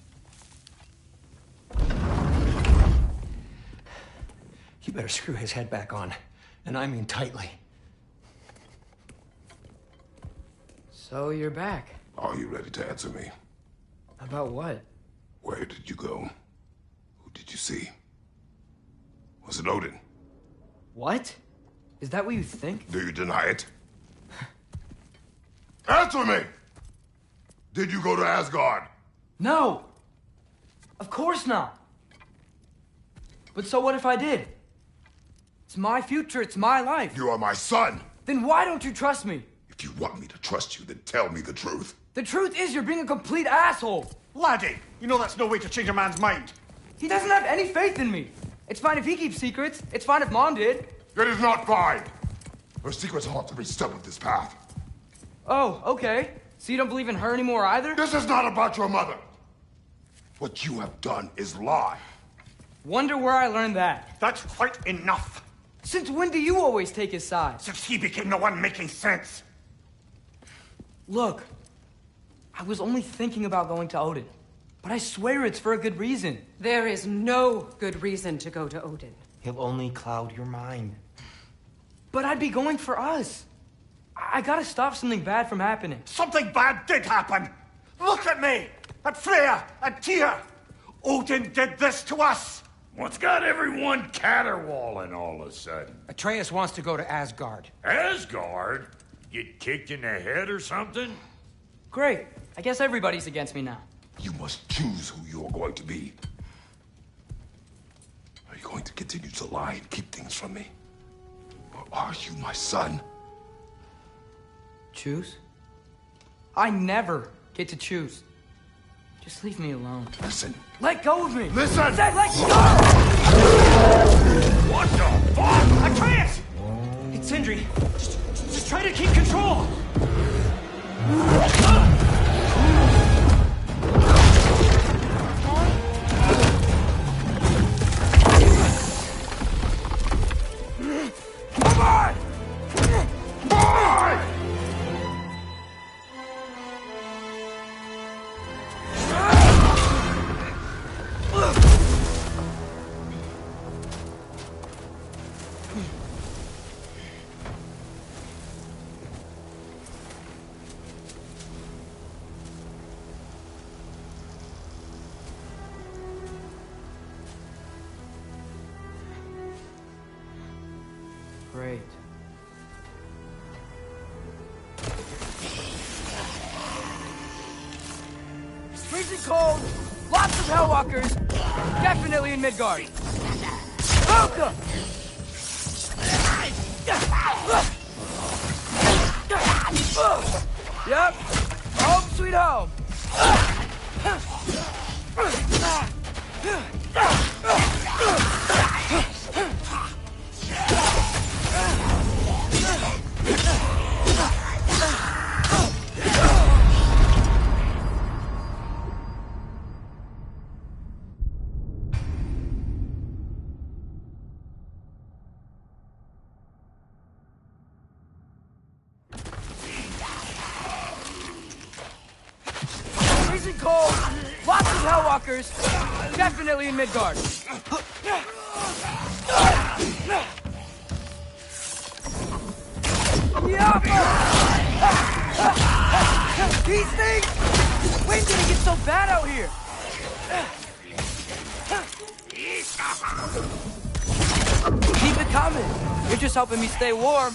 You better screw his head back on. And I mean tightly. So you're back. Are you ready to answer me? About what? Where did you go? Who did you see? Was it Odin? What? Is that what you think? Do you deny it? Answer me! Did you go to Asgard? No! Of course not! But so what if I did? It's my future, it's my life. You are my son! Then why don't you trust me? If you want me to trust you, then tell me the truth. The truth is you're being a complete asshole! Laddie, you know that's no way to change a man's mind. He doesn't have any faith in me. It's fine if he keeps secrets. It's fine if Mom did. It is not fine! Her secrets haunt every step of this path. Oh, okay. So you don't believe in her anymore either? This is not about your mother. What you have done is lie. Wonder where I learned that. That's quite enough. Since when do you always take his side? Since he became the one making sense. Look, I was only thinking about going to Odin. But I swear it's for a good reason. There is no good reason to go to Odin. He'll only cloud your mind. But I'd be going for us. I, I gotta stop something bad from happening. Something bad did happen! Look at me! At Freya! At Tyr! Odin did this to us! What's got everyone caterwauling all of a sudden? Atreus wants to go to Asgard. Asgard? Get kicked in the head or something? Great. I guess everybody's against me now. You must choose who you're going to be. Are you going to continue to lie and keep things from me? Or are you my son? Choose? I never get to choose. Just leave me alone. Listen. Let go of me! Listen! I said let go! What the fuck? Atreus! It's Sindri. Just, just try to keep control! Come on! Boy! Great. It's freezing cold, lots of Hellwalkers, definitely in Midgard. Welcome! Yep, home sweet home. Freezing cold, lots of Hellwalkers, definitely in Midgard. These things! When did it get so bad out here? Keep it coming. You're just helping me stay warm.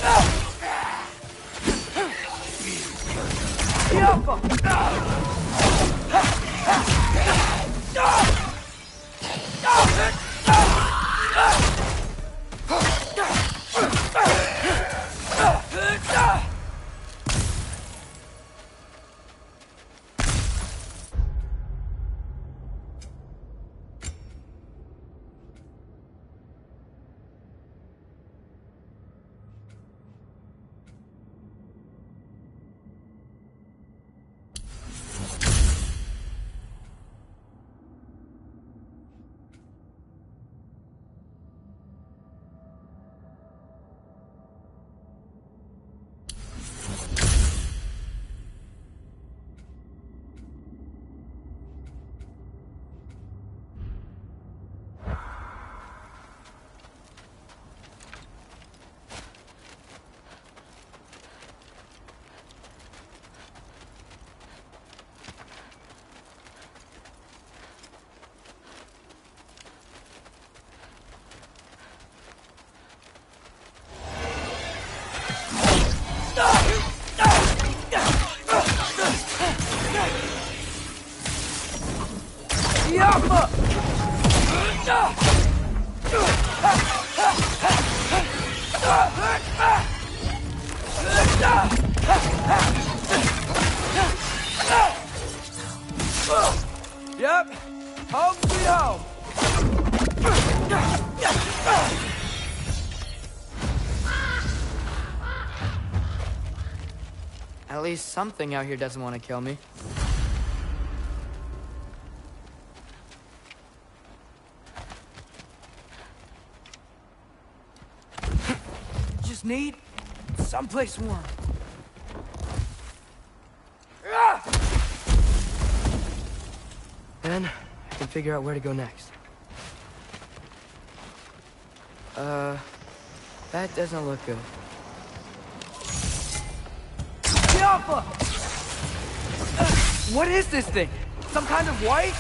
Yep, home sweet home. At least something out here doesn't want to kill me. Just need someplace warm. Ah! Then, I can figure out where to go next. Uh, that doesn't look good. Alpha! Uh, what is this thing? Some kind of white?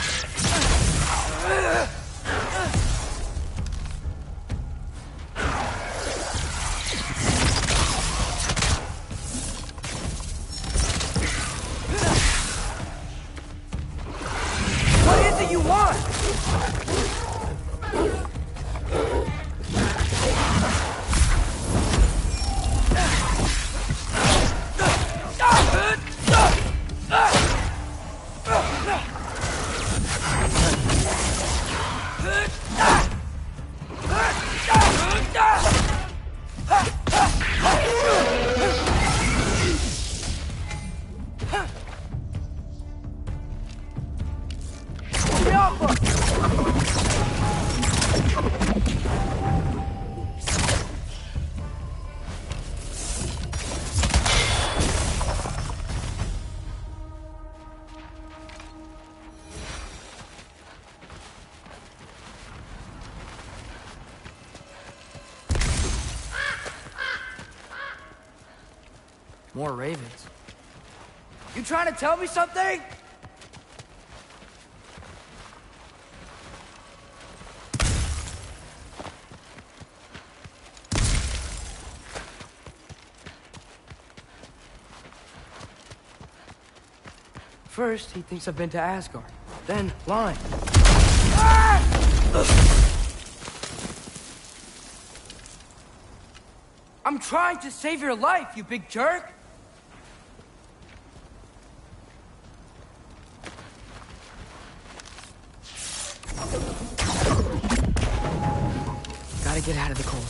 What is it you want? More ravens. You trying to tell me something? First, he thinks I've been to Asgard. Then, lying. Ah! I'm trying to save your life, you big jerk! Gotta get out of the cold.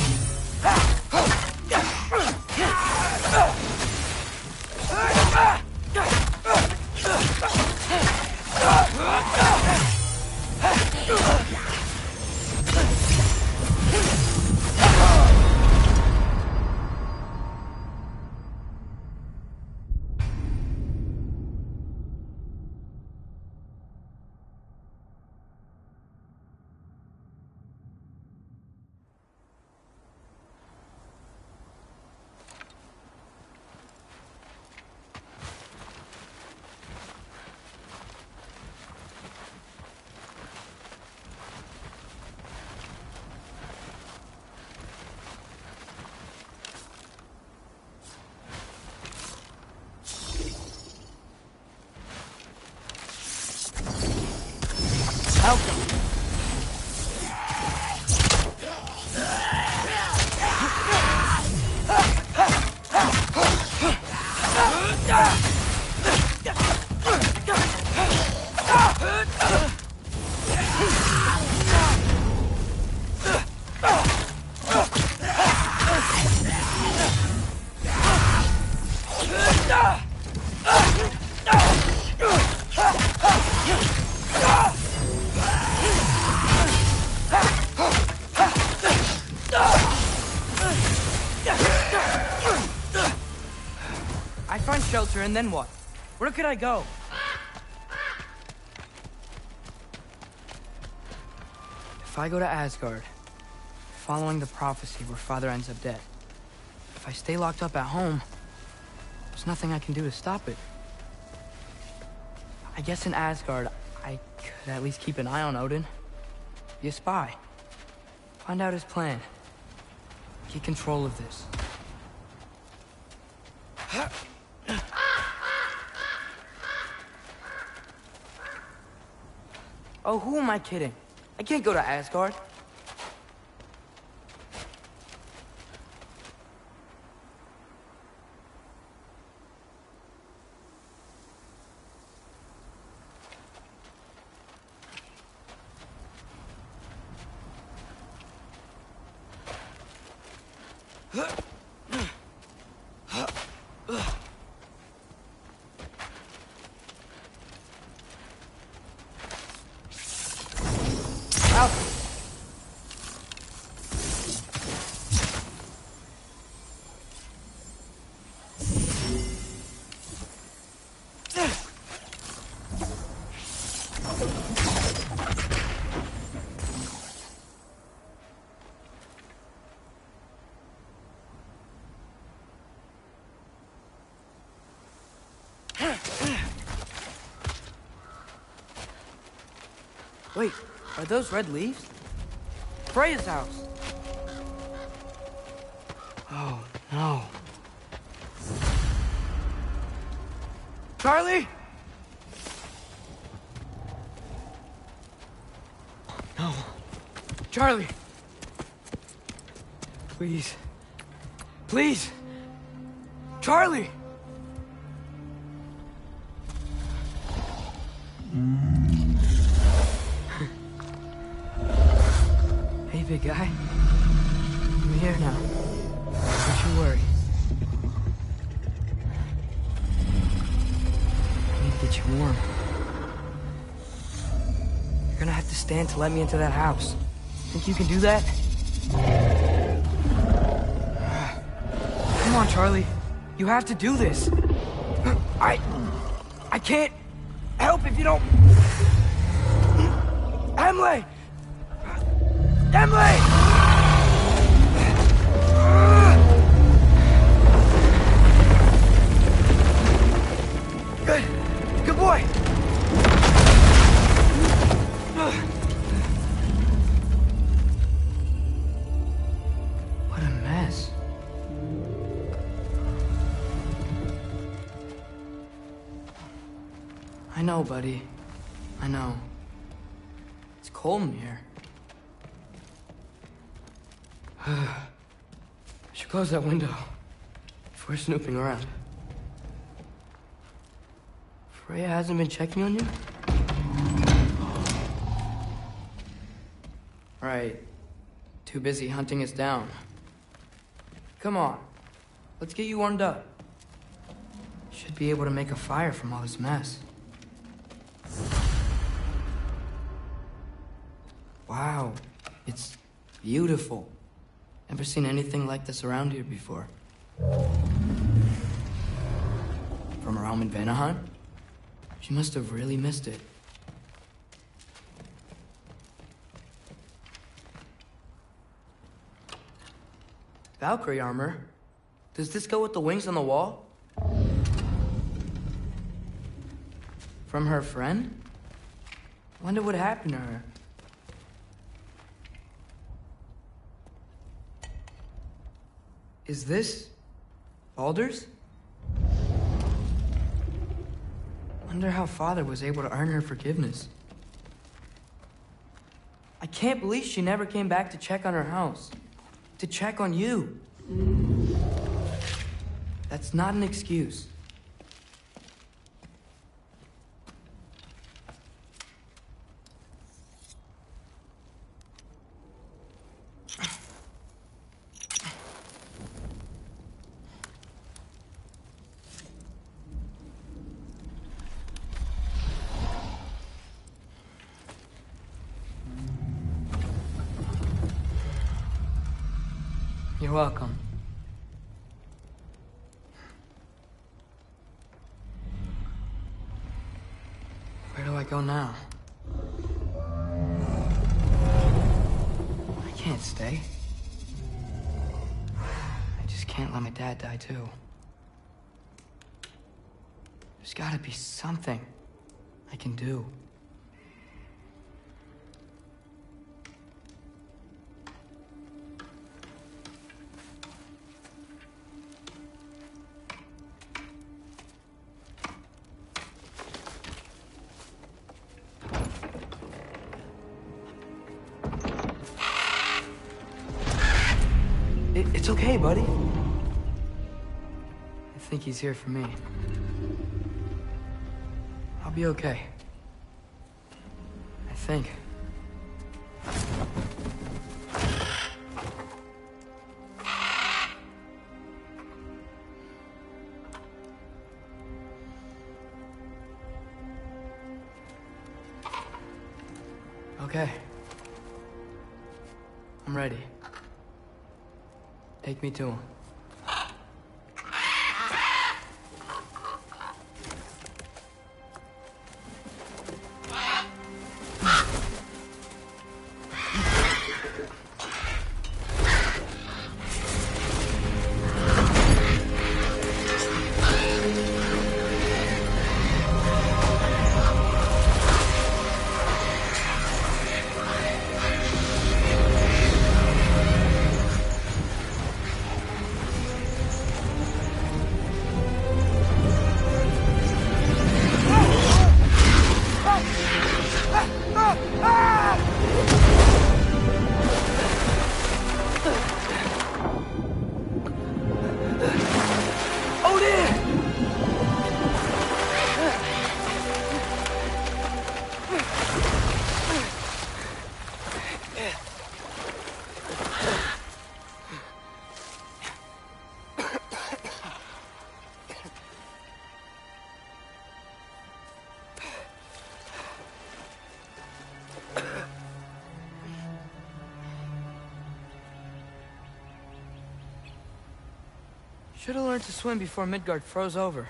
Ah! Welcome. I find shelter, and then what? Where could I go? If I go to Asgard, following the prophecy where Father ends up dead, if I stay locked up at home, there's nothing I can do to stop it. I guess in Asgard, I could at least keep an eye on Odin. Be a spy. Find out his plan. Get control of this. Oh, who am I kidding? I can't go to Asgard. Wait, are those red leaves? Freya's house! Oh, no. Charlie? No. Charlie! Please. Please! Charlie! Hey, big guy. I'm here now. Don't you worry. I need to get you warm. You're gonna have to stand to let me into that house. Think you can do that? Come on, Charlie. You have to do this. I... I can't help if you don't... Emily! Emily! Good. Good boy. What a mess. I know, buddy. I know. It's cold in here. I should close that window before snooping around. Freya hasn't been checking on you? Right. Too busy hunting us down. Come on. Let's get you warmed up. Should be able to make a fire from all this mess. Wow. It's beautiful. Never seen anything like this around here before. From her home in Vanaheim? She must have really missed it. Valkyrie armor? Does this go with the wings on the wall? From her friend? Wonder what happened to her. Is this Baldur's? Wonder how Father was able to earn her forgiveness. can't believe she never came back to check on her house. To check on you. That's not an excuse. You're welcome. Where do I go now? I can't stay. I just can't let my dad die too. There's gotta be something I can do. It's okay, buddy. I think he's here for me. I'll be okay. I think. Okay. I'm ready. Take me to him. Should have learned to swim before Midgard froze over.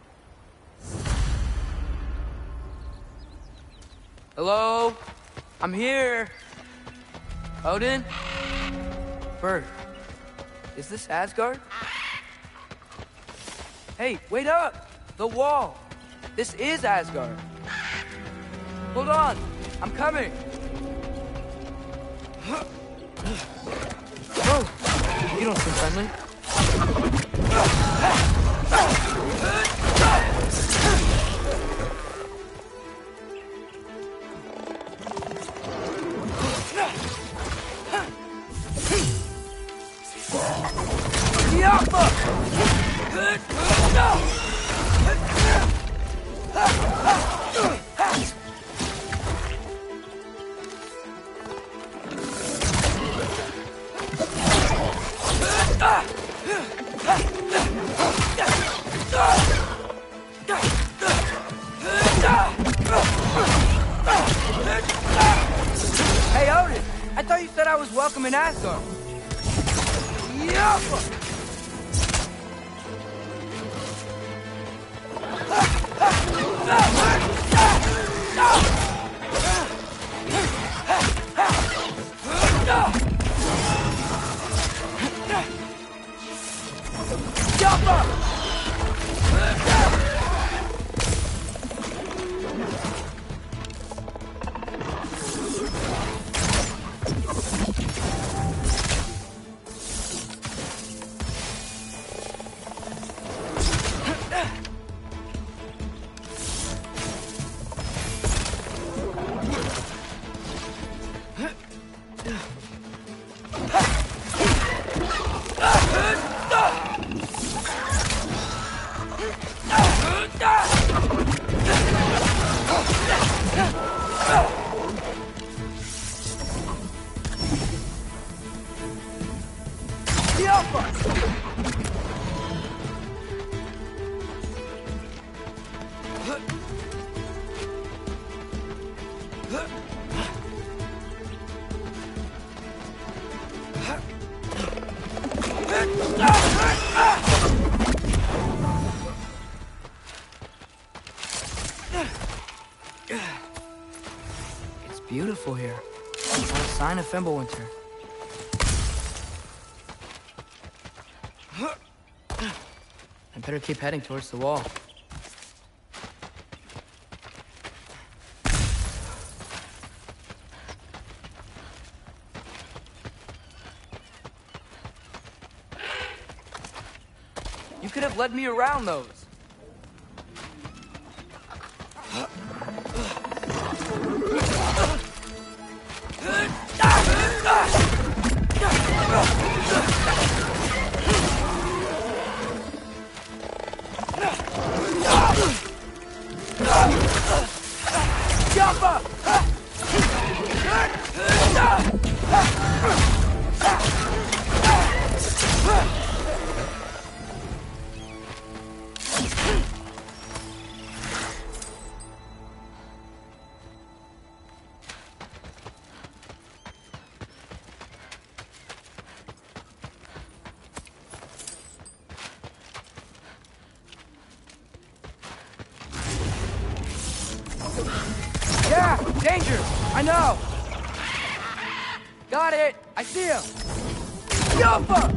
Hello? I'm here. Odin? Bert. Is this Asgard? Hey, wait up! The wall! This is Asgard. Hold on! I'm coming! Oh! You don't seem friendly. Hey, Odin! I thought you said I was welcome in Asgard. Yappa! It's beautiful here. Not a sign of Fimbulwinter. I better keep heading towards the wall. You could have led me around those. Yeah! Danger! I know! Got it! I see him! Yoppa!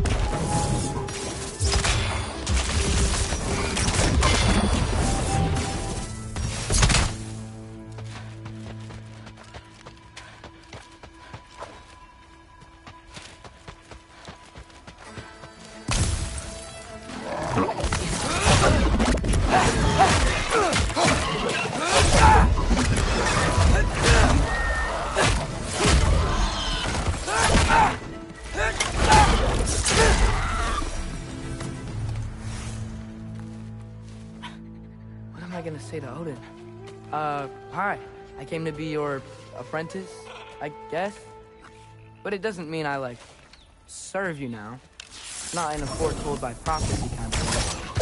What am I gonna say to Odin? Uh, hi. I came to be your apprentice, I guess? But it doesn't mean I, like, serve you now. Not in a foretold by prophecy kind of way.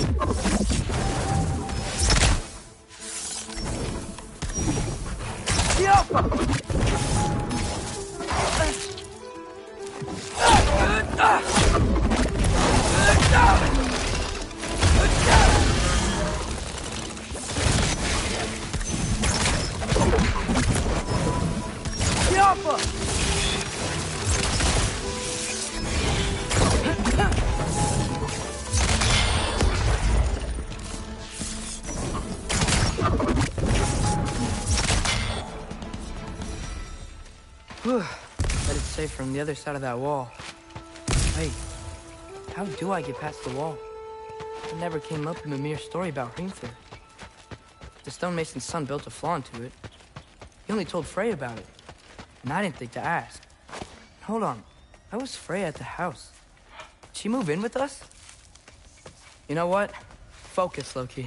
Bet it's safe from the other side of that wall. Wait, how do I get past the wall? It never came up in the mere story about Hrimthur. The stonemason's son built a flaw into it. He only told Frey about it, and I didn't think to ask. Hold on, how was Frey at the house? Did she move in with us? You know what? Focus, Loki.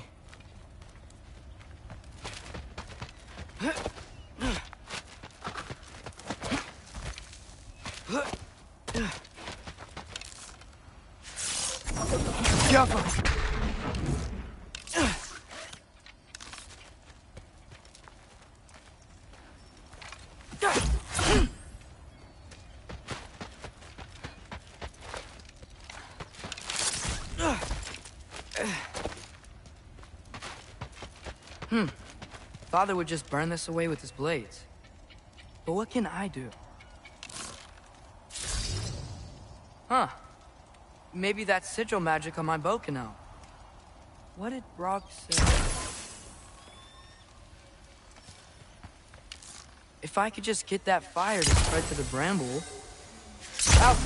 Hmm. Father would just burn this away with his blades. But what can I do? Huh. Maybe that's sigil magic on my bow can help. What did Brock say? If I could just get that fire to spread to the bramble... Ow!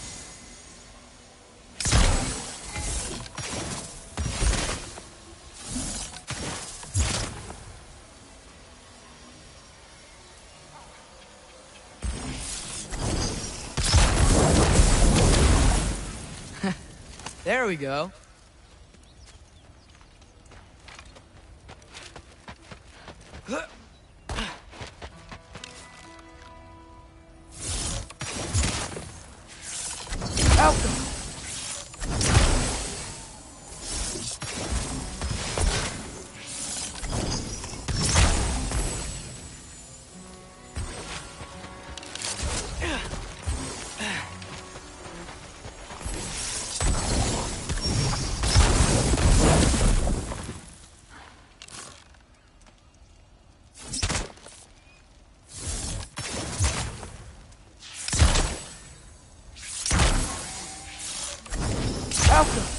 There we go. Help them. What the?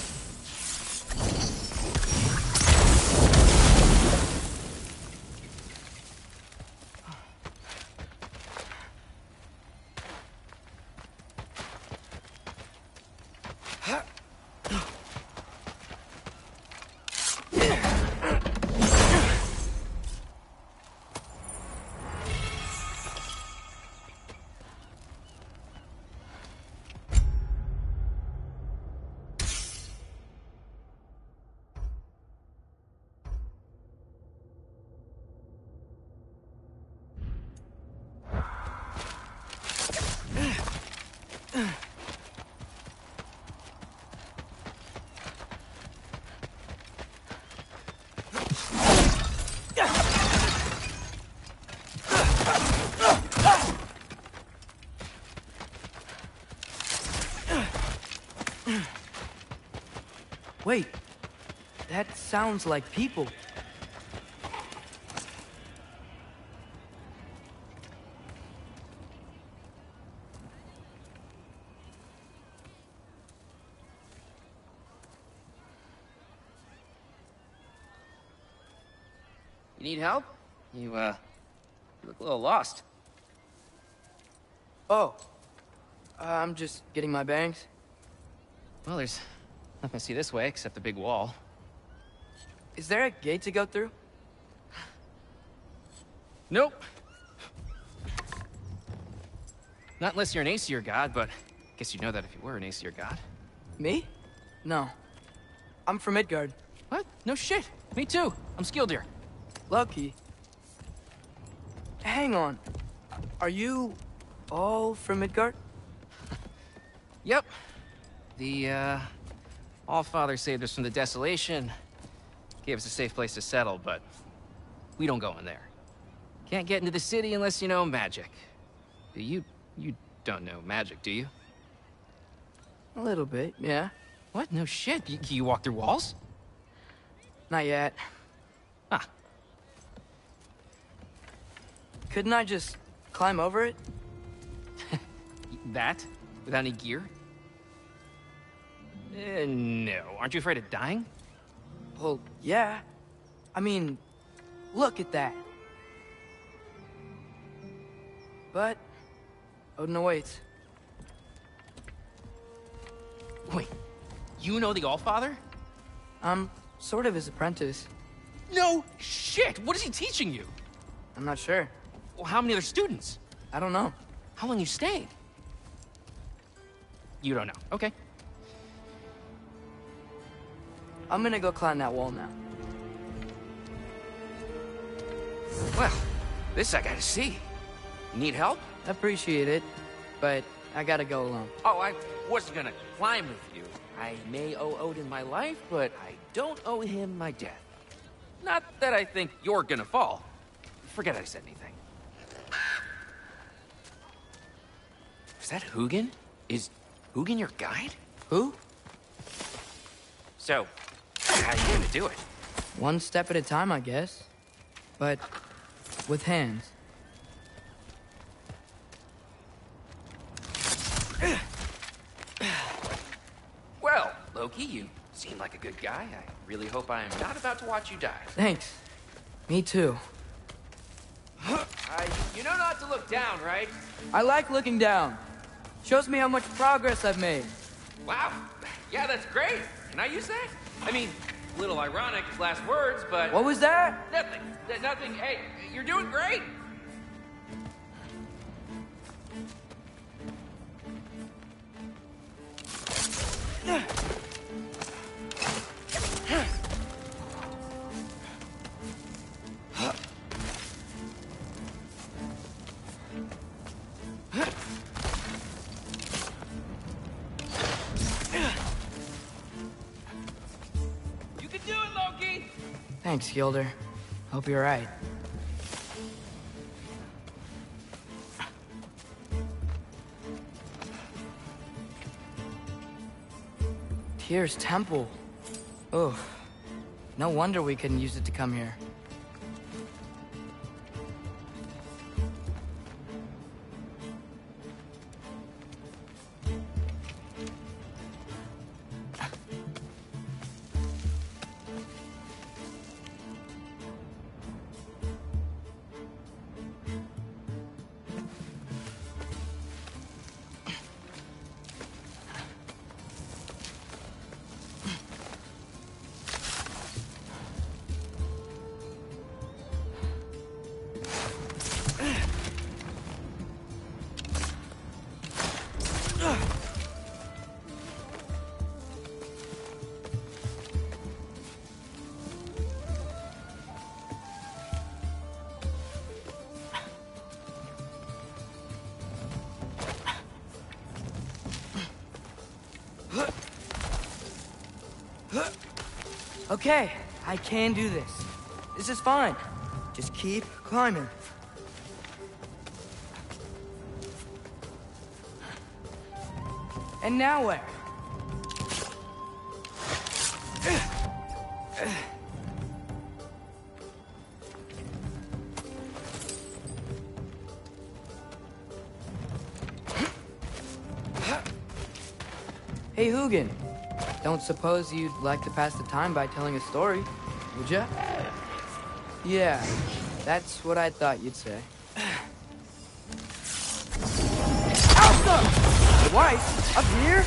Wait, that sounds like people. You need help? You, uh, you look a little lost. Oh, uh, I'm just getting my bearings. Well, there's nothing to see this way except the big wall. Is there a gate to go through? Nope. Not unless you're an Aesir god, but I guess you'd know that if you were an Aesir god. Me? No. I'm from Midgard. What? No shit. Me too. I'm Skildir. Lucky. Hang on. Are you all from Midgard? Yep. The, uh... Allfather saved us from the desolation. Gave us a safe place to settle, but we don't go in there. Can't get into the city unless you know magic. You... you don't know magic, do you? A little bit, yeah. What? No shit. You, you walk through walls? Not yet. Ah. Couldn't I just climb over it? That? Without any gear? Uh, no. Aren't you afraid of dying? Well, yeah. I mean, look at that. But Odin awaits. Wait, you know the Allfather? I'm sort of his apprentice. No shit! What is he teaching you? I'm not sure. Well, how many other students? I don't know. How long you staying? You don't know. Okay. I'm gonna go climb that wall now. Well, this I gotta see. You need help? Appreciate it, but I gotta go alone. Oh, I wasn't gonna climb with you. I may owe Odin my life, but I don't owe him my death. Not that I think you're gonna fall. Forget I said anything. Is that Hugin? Is Hugin your guide? Who? So, how are you gonna do it? One step at a time, I guess. But with hands. Well, Loki, you seem like a good guy. I really hope I am not about to watch you die. Thanks. Me too. Uh, you know not to look down, right? I like looking down. Shows me how much progress I've made. Wow. Yeah, that's great. Can I use that? I mean, a little ironic, last words, but... What was that? Nothing. Th- Nothing. Hey, you're doing great. You can do it, Loki! Thanks, Gilder. Hope you're right. Tyr's temple. Oh, no wonder we couldn't use it to come here. Okay, I can do this. This is fine. Just keep climbing. And now where? Hey, Hugin. Don't suppose you'd like to pass the time by telling a story, would ya? Yeah, that's what I thought you'd say. Alpha! Twice? Up here?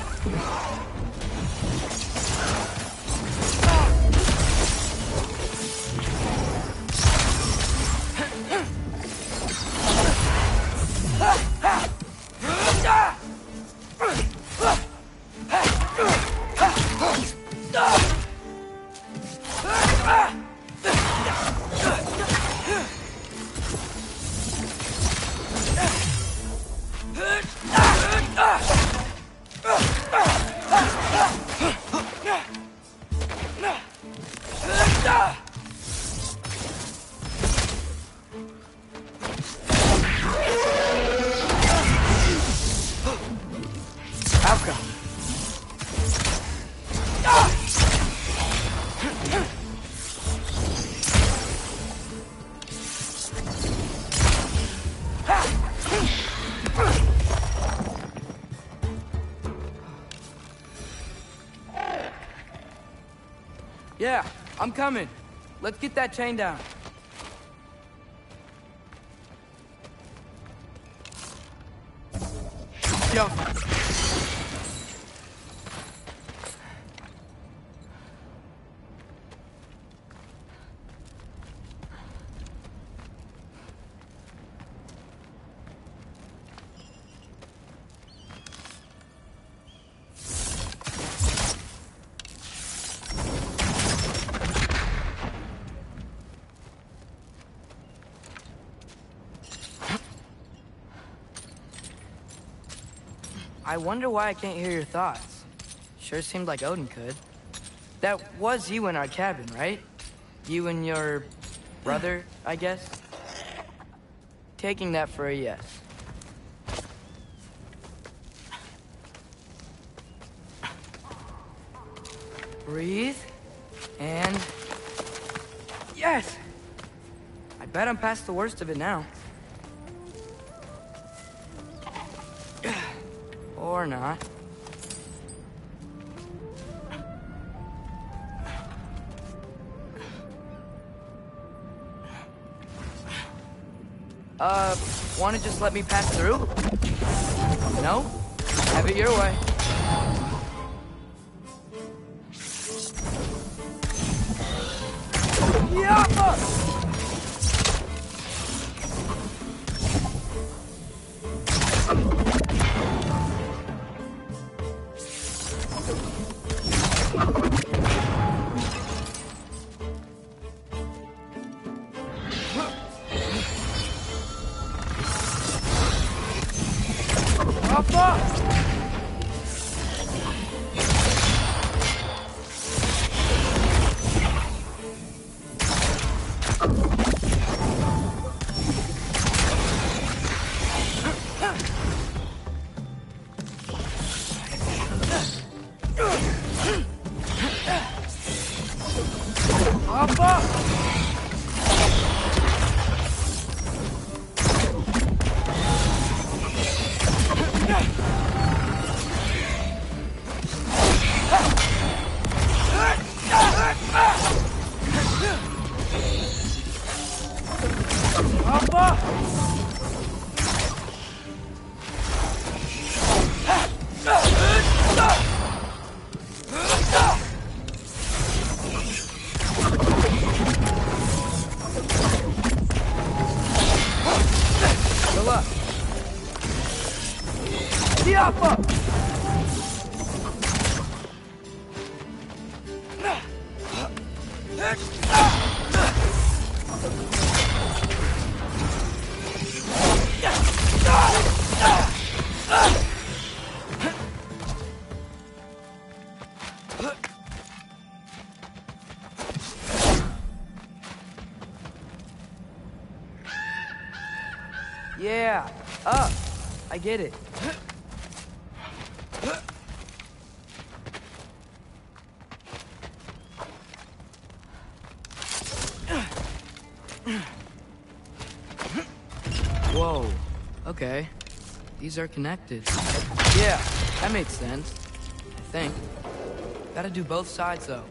Yeah, I'm coming. Let's get that chain down. Yo. I wonder why I can't hear your thoughts. Sure seemed like Odin could. That was you in our cabin, right? You and your brother, I guess? Taking that for a yes. Breathe. And... yes! I bet I'm past the worst of it now. Or not. Uh, wanna just let me pass through? No? Have it your way. Yeah! Diapa! Yeah, up. I get it. Whoa. Okay. These are connected. Yeah, that makes sense. I think. Gotta do both sides, though.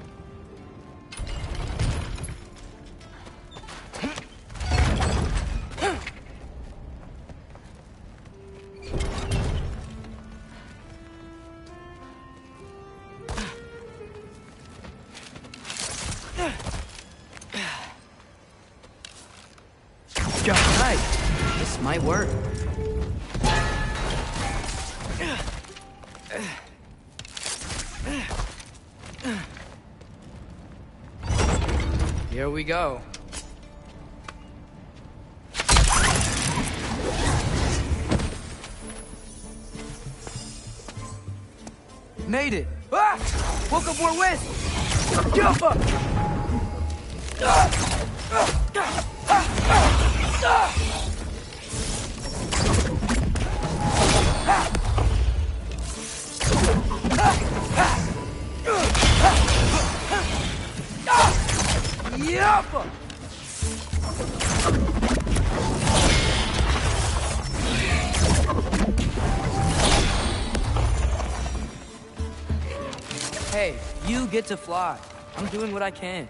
Right. This might work. Here we go. Made it! Ah! Woke up more west! Jump up! Ah! Ah! Ah! Ah! Ah! Yappa! Hey, you get to fly. I'm doing what I can.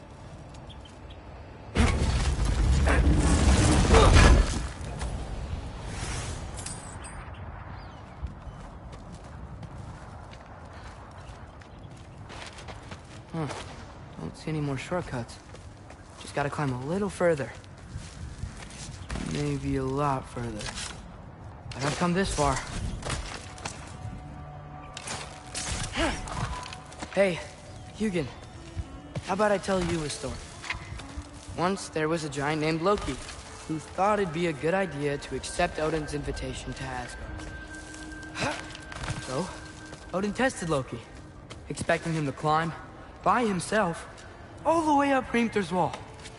Huh. Don't see any more shortcuts. Just gotta climb a little further. Maybe a lot further. But I've come this far. Hey, Hugin. How about I tell you a story? Once there was a giant named Loki, who thought it'd be a good idea to accept Odin's invitation to Asgard. So, Odin tested Loki, expecting him to climb, by himself, all the way up Hrimthur's wall.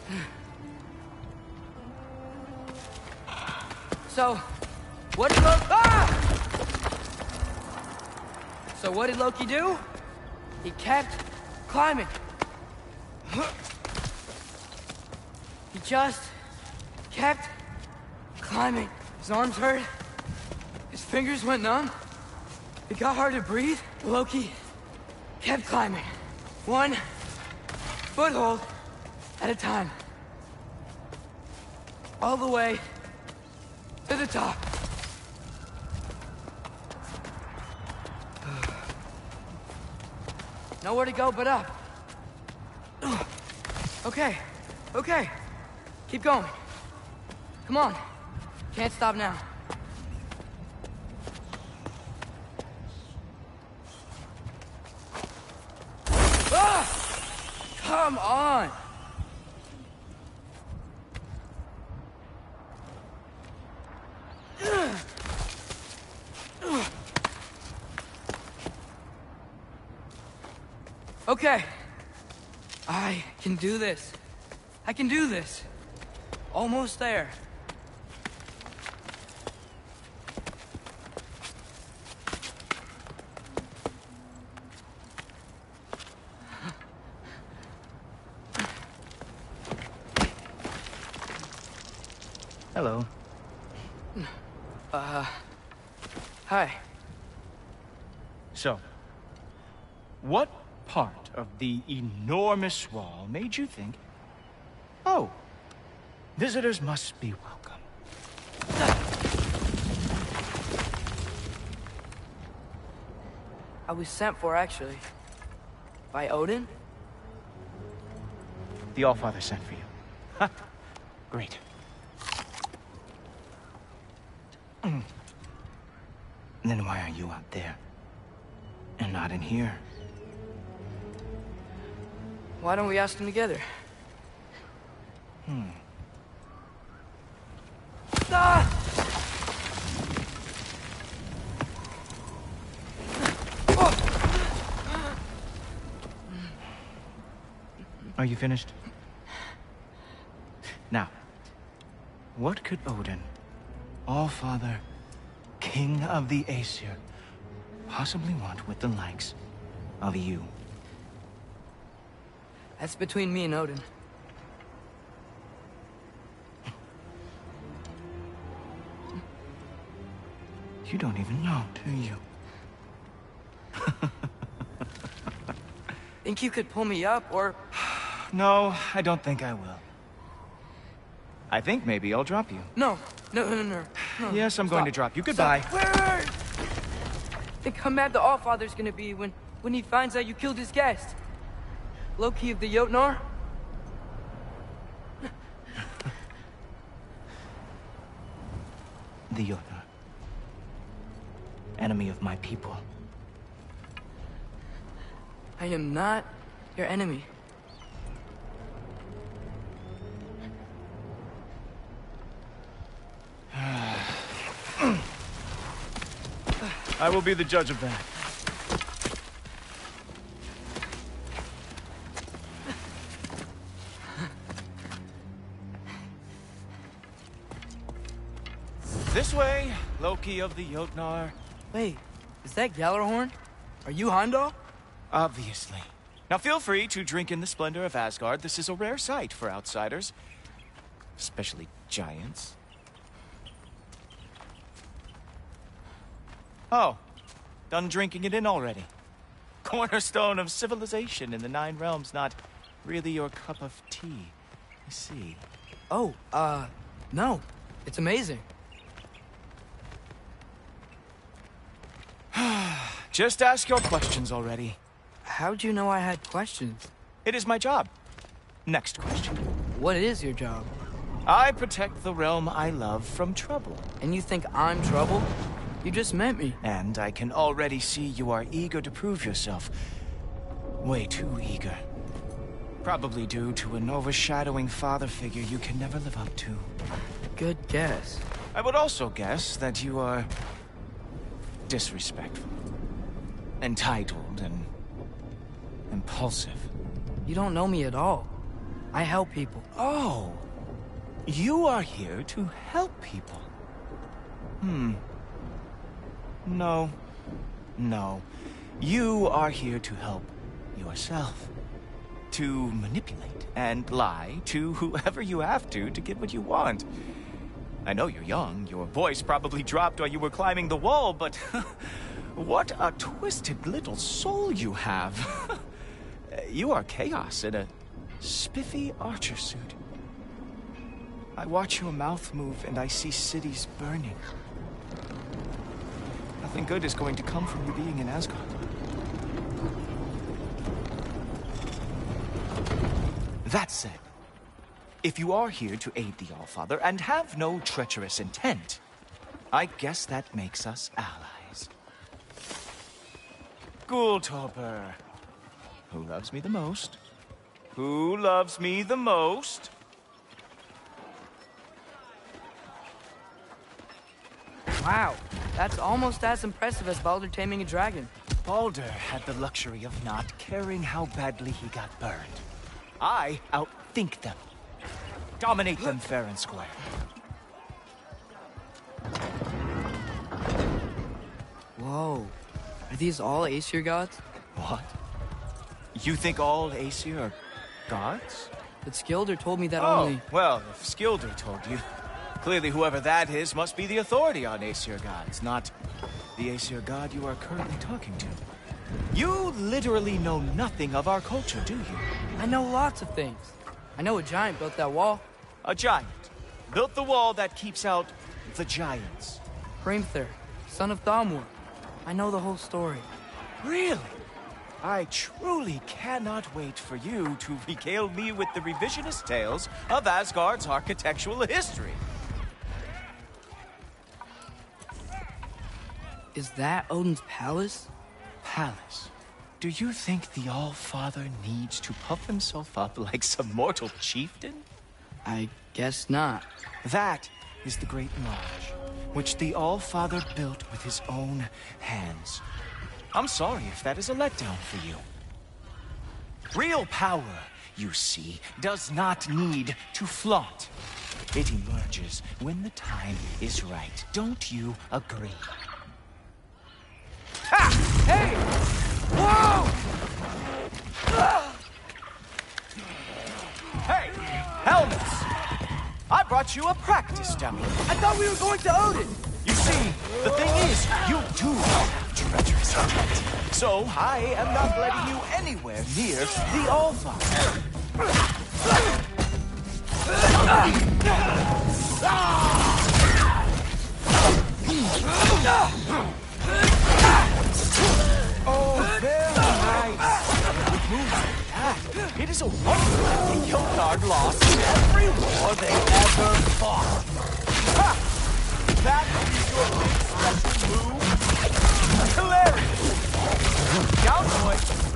So, what did Loki... Ah! So what did Loki do? He kept climbing. He just kept climbing. His arms hurt. His fingers went numb. It got hard to breathe. Loki kept climbing. One foothold at a time. All the way to the top. Nowhere to go but up. Okay, okay. Keep going. Come on. Can't stop now. Ah! Come on! Okay. I can do this. I can do this. Almost there. Hello. Uh... Hi. So, what part of the enormous wall made you think, oh, visitors must be welcome? I was sent for, actually. By Odin? The Allfather sent for you. Ha! Great. Then why are you out there? And not in here? Why don't we ask them together? Hmm. Ah! Are you finished? Now, what could Odin, All-Father, King of the Aesir, possibly want with the likes of you? That's between me and Odin. You don't even know, do you? Think you could pull me up, or... No, I don't think I will. I think maybe I'll drop you. No, no, no, no, no. Yes, I'm Stop. going to drop you. Goodbye. Stop. Wait, wait, wait. Think how mad the Allfather's gonna be when, when he finds out you killed his guest. Loki of the Jotnar? The Jotnar. Enemy of my people. I am not your enemy. I will be the judge of that. This way, Loki of the Jotnar. Wait, is that Gjallarhorn? Are you Heimdall? Obviously. Now feel free to drink in the splendor of Asgard. This is a rare sight for outsiders. Especially giants. Oh, done drinking it in already. Cornerstone of civilization in the Nine Realms, not really your cup of tea. I see. Oh, uh, no. It's amazing. Just ask your questions already. How'd you know I had questions? It is my job. Next question. What is your job? I protect the realm I love from trouble. And you think I'm trouble? You just met me. And I can already see you are eager to prove yourself. Way too eager. Probably due to an overshadowing father figure you can never live up to. Good guess. I would also guess that you are disrespectful, entitled, and impulsive. You don't know me at all. I help people. Oh, you are here to help people. Hmm. No. No. You are here to help yourself. To manipulate and lie to whoever you have to to get what you want. I know you're young. Your voice probably dropped while you were climbing the wall, but what a twisted little soul you have. You are chaos in a spiffy archer suit. I watch your mouth move and I see cities burning. Nothing good is going to come from you being in Asgard. That said, if you are here to aid the Allfather and have no treacherous intent, I guess that makes us allies. Ghoultoper. Who loves me the most? Who loves me the most? Wow, that's almost as impressive as Baldur taming a dragon. Baldur had the luxury of not caring how badly he got burned. I outthink them. Dominate them fair and square. Whoa. Are these all Aesir gods? What? You think all Aesir are gods? But Skilder told me that oh, only... well, if Skilder told you, clearly whoever that is must be the authority on Aesir gods, not the Aesir god you are currently talking to. You literally know nothing of our culture, do you? I know lots of things. I know a giant built that wall. A giant built the wall that keeps out the giants. Hrimthur, son of Thamur. I know the whole story. Really? I truly cannot wait for you to regale me with the revisionist tales of Asgard's architectural history. Is that Odin's palace? Palace? Do you think the All-Father needs to puff himself up like some mortal chieftain? I guess not. That is the Great Lodge, which the All-Father built with his own hands. I'm sorry if that is a letdown for you. Real power, you see, does not need to flaunt. It emerges when the time is right. Don't you agree? Ha! Hey! Whoa! Hey! Helmets! I brought you a practice dummy. I thought we were going to Odin! You see, the thing is, you do have treacherous intent. So, I am not letting you anywhere near the All-Father. Oh, very nice. Good move like that. It is a wonder that the Yonard lost every war they ever fought. Ha! That is your big special move? Hilarious! Down, boy!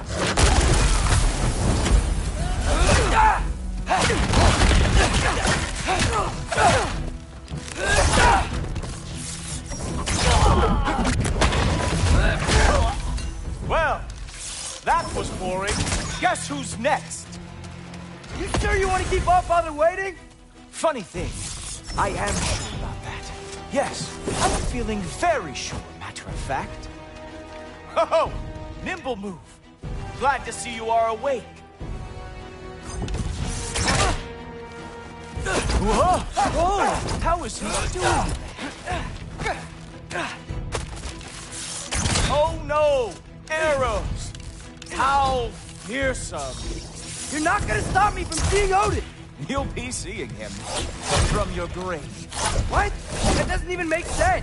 Well, that was boring. Guess who's next? You sure you want to keep our father waiting? Funny thing, I am sure about that. Yes, I'm feeling very sure, matter of fact. Oh, nimble move. Glad to see you are awake. Whoa! Whoa! How is he doing that? Oh no! Arrows! How fearsome! You're not gonna stop me from seeing Odin! You'll be seeing him from your grave. What? That doesn't even make sense!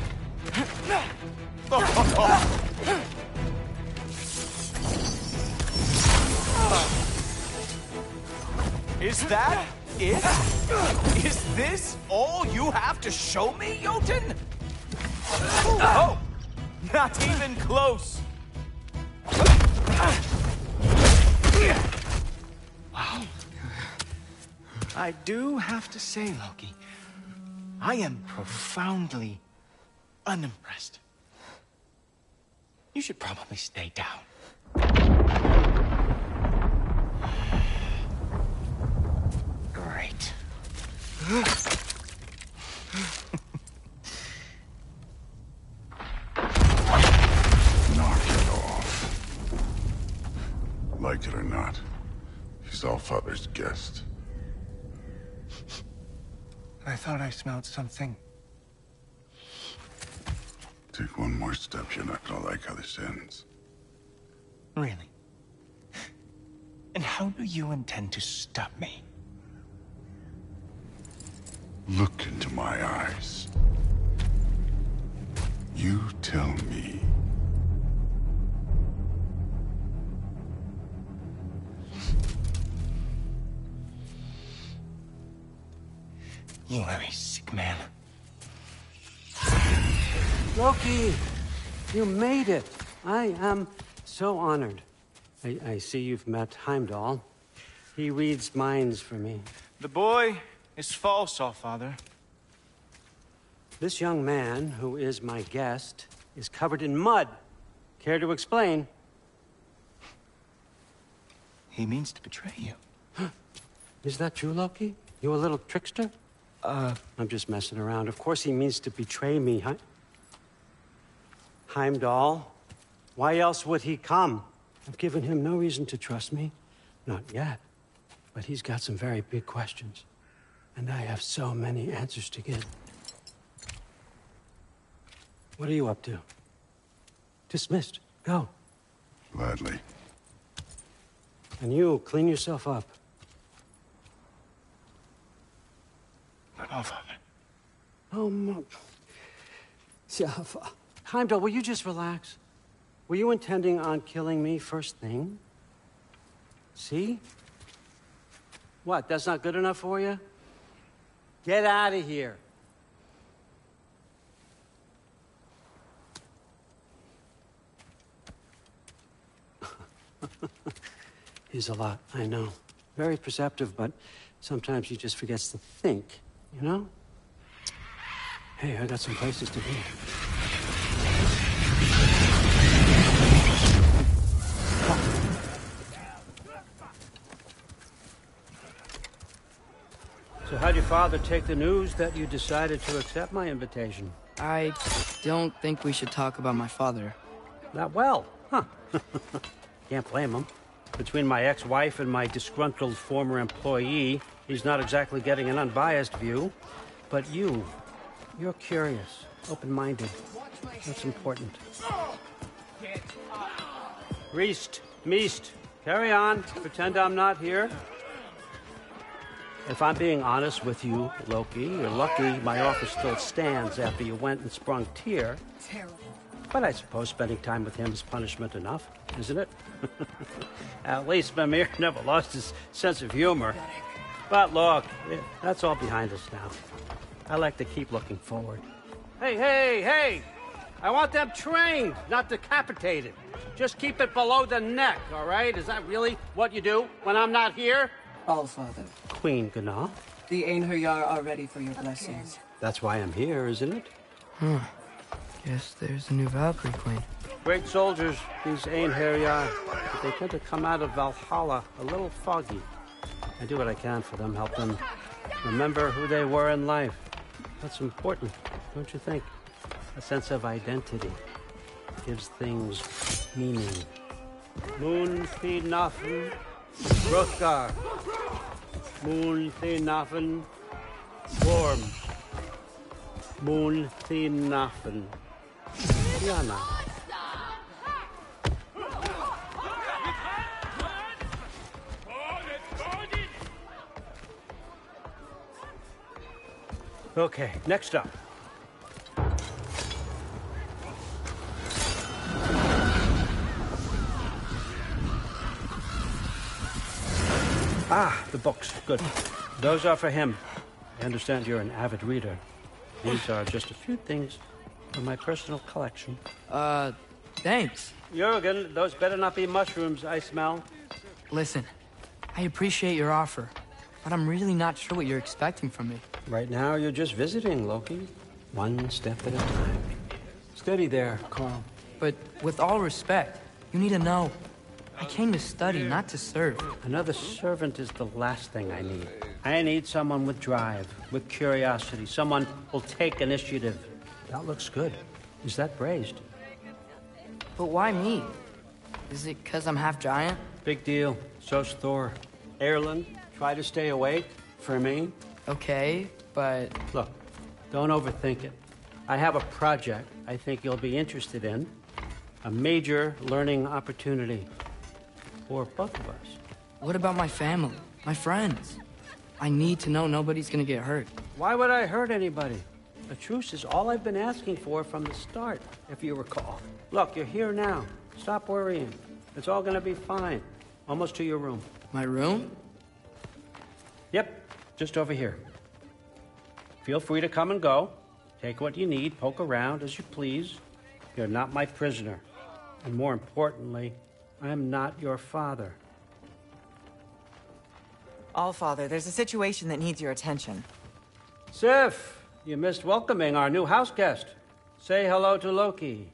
Is that it? Is this all you have to show me, Jotun? Oh! Not even close! Wow. I do have to say, Loki, I am profoundly unimpressed. You should probably stay down. Great. Knock it off. Like it or not, he's Allfather's guest. I thought I smelled something. Take one more step, you're not gonna like how this ends. Really? And how do you intend to stop me? Look into my eyes. You tell me. You are a sick man. Loki, you made it. I am so honored. I, I see you've met Heimdall. He reads minds for me. The boy is false, Allfather. This young man, who is my guest, is covered in mud. Care to explain? He means to betray you. Is that true, Loki? You a little trickster? Uh... I'm just messing around. Of course he means to betray me, huh? Heimdall? Why else would he come? I've given him no reason to trust me. Not yet. But he's got some very big questions. And I have so many answers to give. What are you up to? Dismissed. Go. Gladly. And you, clean yourself up. But Allfather. Oh, no. Yeah, Heimdall, will you just relax? Were you intending on killing me first thing? See? What, that's not good enough for you? Get out of here. is a lot, I know. Very perceptive, but sometimes he just forgets to think, you know? Hey, I got some places to be. So how'd your father take the news that you decided to accept my invitation? I don't think we should talk about my father. Not well, huh? Can't blame him. Between my ex-wife and my disgruntled former employee, he's not exactly getting an unbiased view. But you, you're curious, open-minded. That's important. Reist, meest, carry on. Pretend I'm not here. If I'm being honest with you, Loki, you're lucky my offer still stands after you went and sprung Tyr. Terrible. But I suppose spending time with him is punishment enough, isn't it? At least Mimir never lost his sense of humor. But look, it, that's all behind us now. I like to keep looking forward. Hey, hey, hey! I want them trained, not decapitated. Just keep it below the neck, all right? Is that really what you do when I'm not here? Allfather, Queen Gná. the Einherjar are ready for your blessings. That's why I'm here, isn't it? Huh. Guess there's a new Valkyrie Queen. Great soldiers, these Einherjar. But they tend to come out of Valhalla a little foggy. I do what I can for them, help them remember who they were in life. That's important, don't you think? A sense of identity gives things meaning. Moon fi nafen, Hrothgar. Moon fi nafen, Worm. Moon fi nafen, Diana. Okay, next up. Ah, the books. Good. Those are for him. I understand you're an avid reader. These are just a few things from my personal collection. Uh, thanks. Jurgen, those better not be mushrooms I smell. Listen, I appreciate your offer, but I'm really not sure what you're expecting from me. Right now, you're just visiting, Loki. One step at a time. Steady there, Carl. But with all respect, you need to know. I came to study, not to serve. Another servant is the last thing I need. I need someone with drive, with curiosity, someone who'll take initiative. That looks good. Is that braised? But why me? Is it because I'm half giant? Big deal. So's Thor. Erland, try to stay awake for me. Okay, but... Look, don't overthink it. I have a project I think you'll be interested in. A major learning opportunity. For both of us. What about my family? My friends? I need to know nobody's gonna get hurt. Why would I hurt anybody? A truce is all I've been asking for from the start, if you recall. Look, you're here now. Stop worrying. It's all gonna be fine. Almost to your room. My room? Yep, just over here. Feel free to come and go. Take what you need, poke around as you please. You're not my prisoner. And more importantly, I'm not your father. Allfather, there's a situation that needs your attention. Sif, you missed welcoming our new house guest. Say hello to Loki.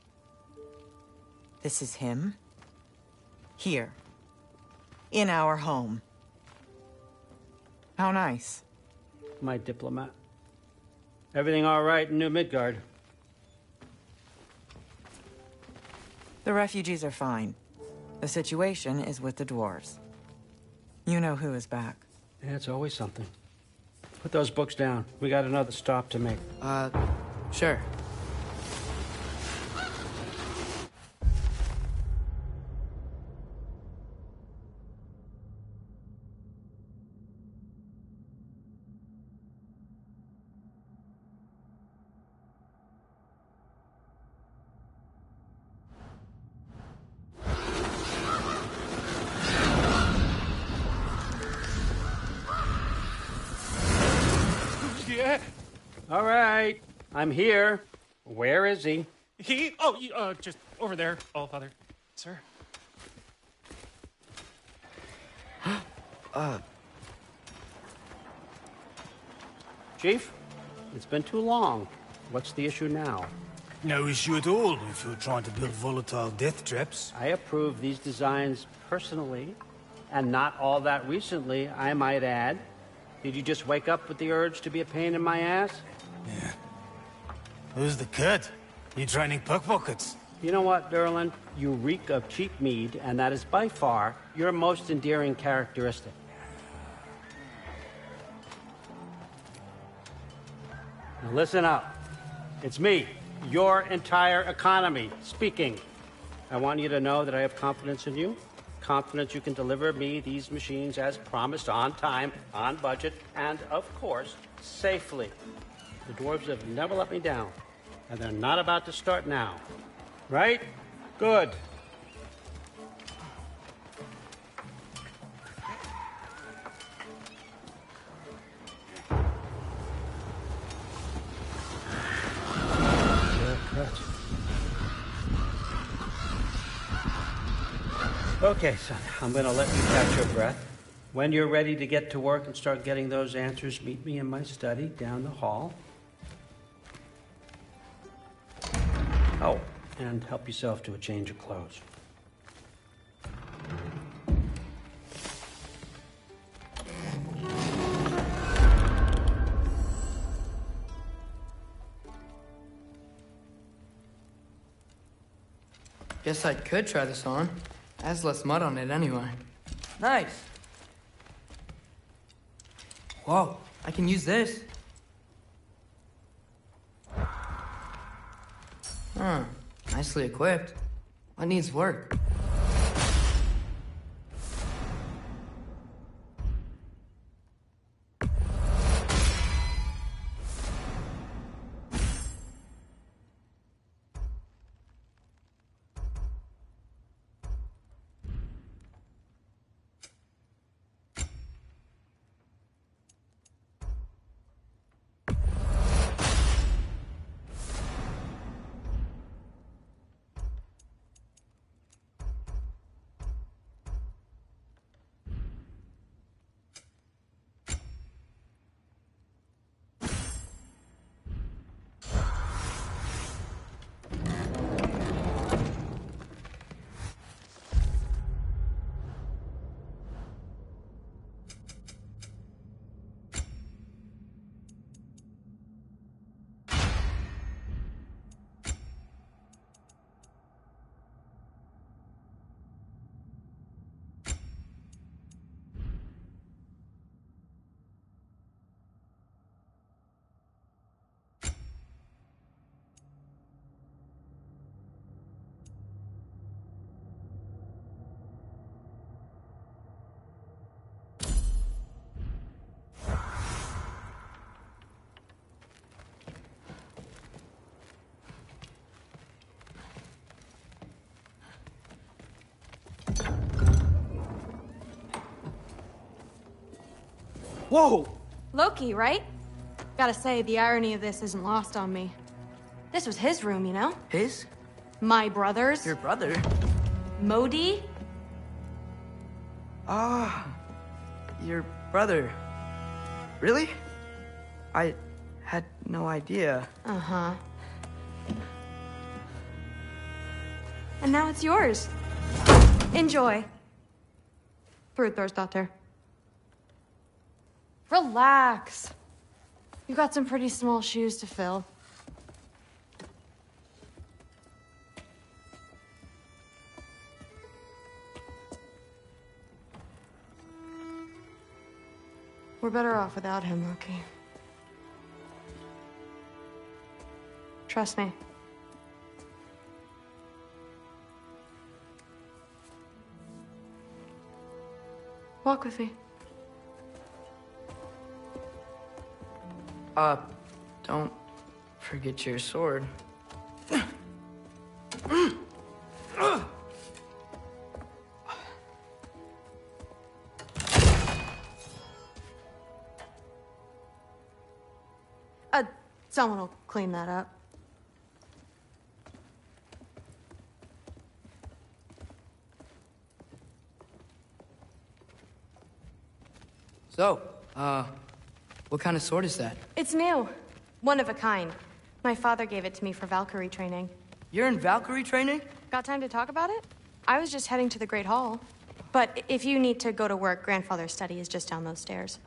This is him? Here. In our home. How nice. My diplomat. Everything all right in New Midgard? The refugees are fine. The situation is with the dwarves. You know who is back. Yeah, it's always something. Put those books down. We got another stop to make. Uh, sure. All right, I'm here. Where is he? He? Oh, uh, just over there, Allfather. Sir? Uh... Chief, it's been too long. What's the issue now? No issue at all if you're trying to build volatile death traps. I approve these designs personally, and not all that recently, I might add. Did you just wake up with the urge to be a pain in my ass? Yeah. Who's the kid? You training pickpockets? You know what, Derlin? You reek of cheap mead, and that is by far your most endearing characteristic. Now listen up. It's me, your entire economy, speaking. I want you to know that I have confidence in you. Confidence you can deliver me these machines as promised, on time, on budget, and, of course, safely. The dwarves have never let me down, and they're not about to start now. Right? Good. Okay, son, I'm gonna let you catch your breath. When you're ready to get to work and start getting those answers, meet me in my study down the hall. Oh, and help yourself to a change of clothes. Guess I could try this on. Has less mud on it anyway. Nice. Whoa, I can use this. Huh, nicely equipped. What needs work? Whoa! Loki, right? Gotta say, the irony of this isn't lost on me. This was his room, you know? His? My brother's. Your brother? Modi? Ah, your brother. Really? I had no idea. Uh-huh. And now it's yours. Enjoy. Frutdórsdóttir. Relax. You got some pretty small shoes to fill. We're better off without him, Loki. Trust me. Walk with me. Uh, don't forget your sword. Uh, someone will clean that up. So, uh, what kind of sword is that? It's new. One of a kind. My father gave it to me for Valkyrie training. You're in Valkyrie training? Got time to talk about it? I was just heading to the Great Hall. But if you need to go to work, Grandfather's study is just down those stairs.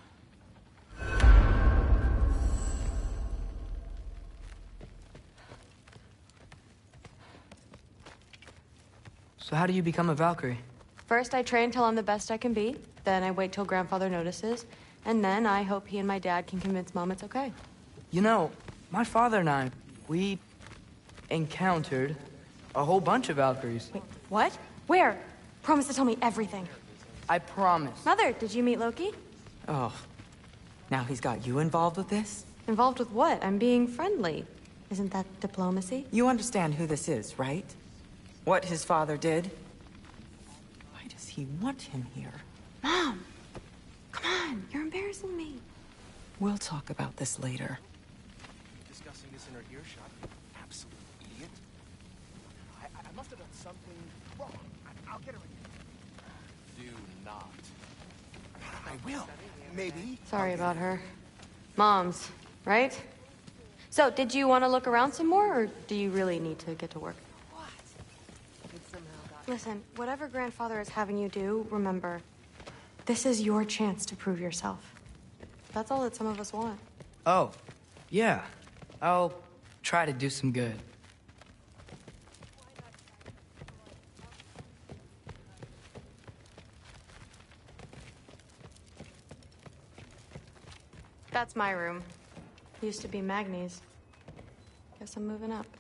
So how do you become a Valkyrie? First, I train till I'm the best I can be. Then I wait till Grandfather notices. And then I hope he and my dad can convince Mom it's okay. You know, my father and I, we encountered a whole bunch of Valkyries. Wait, what? Where? Promise to tell me everything. I promise. Mother, did you meet Loki? Oh, now he's got you involved with this? Involved with what? I'm being friendly. Isn't that diplomacy? You understand who this is, right? What his father did? Why does he want him here? Mom! Come on, you're embarrassing me. We'll talk about this later. Discussing this in her earshot. Absolute idiot. I, I must have done something wrong. I, I'll get her again. Do not. I will. Maybe. Sorry about her. Moms, right? So, did you want to look around some more, or do you really need to get to work? What? Listen, whatever Grandfather is having you do, remember, this is your chance to prove yourself. That's all that some of us want. Oh, yeah. I'll try to do some good. That's my room. Used to be Magni's. Guess I'm moving up.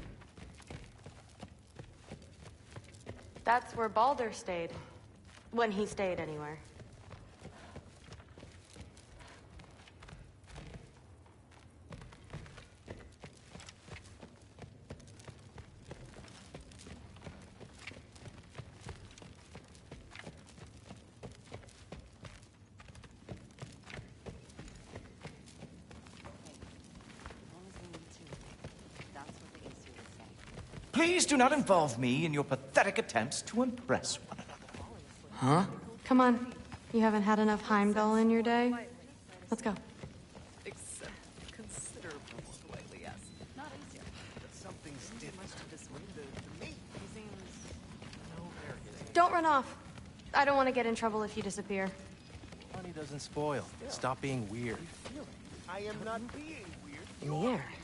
That's where Baldur stayed. When he stayed, anywhere. Please do not involve me in your pathetic attempts to impress one another. Huh? Come on. You haven't had enough Heimdall in your day? Let's go. Except considerable slightly, yes. Not easier. But something's different to this window to me. He seems no arrogant. Don't run off. I don't want to get in trouble if you disappear. Honey doesn't spoil. Stop being weird. I am not being weird. In the air.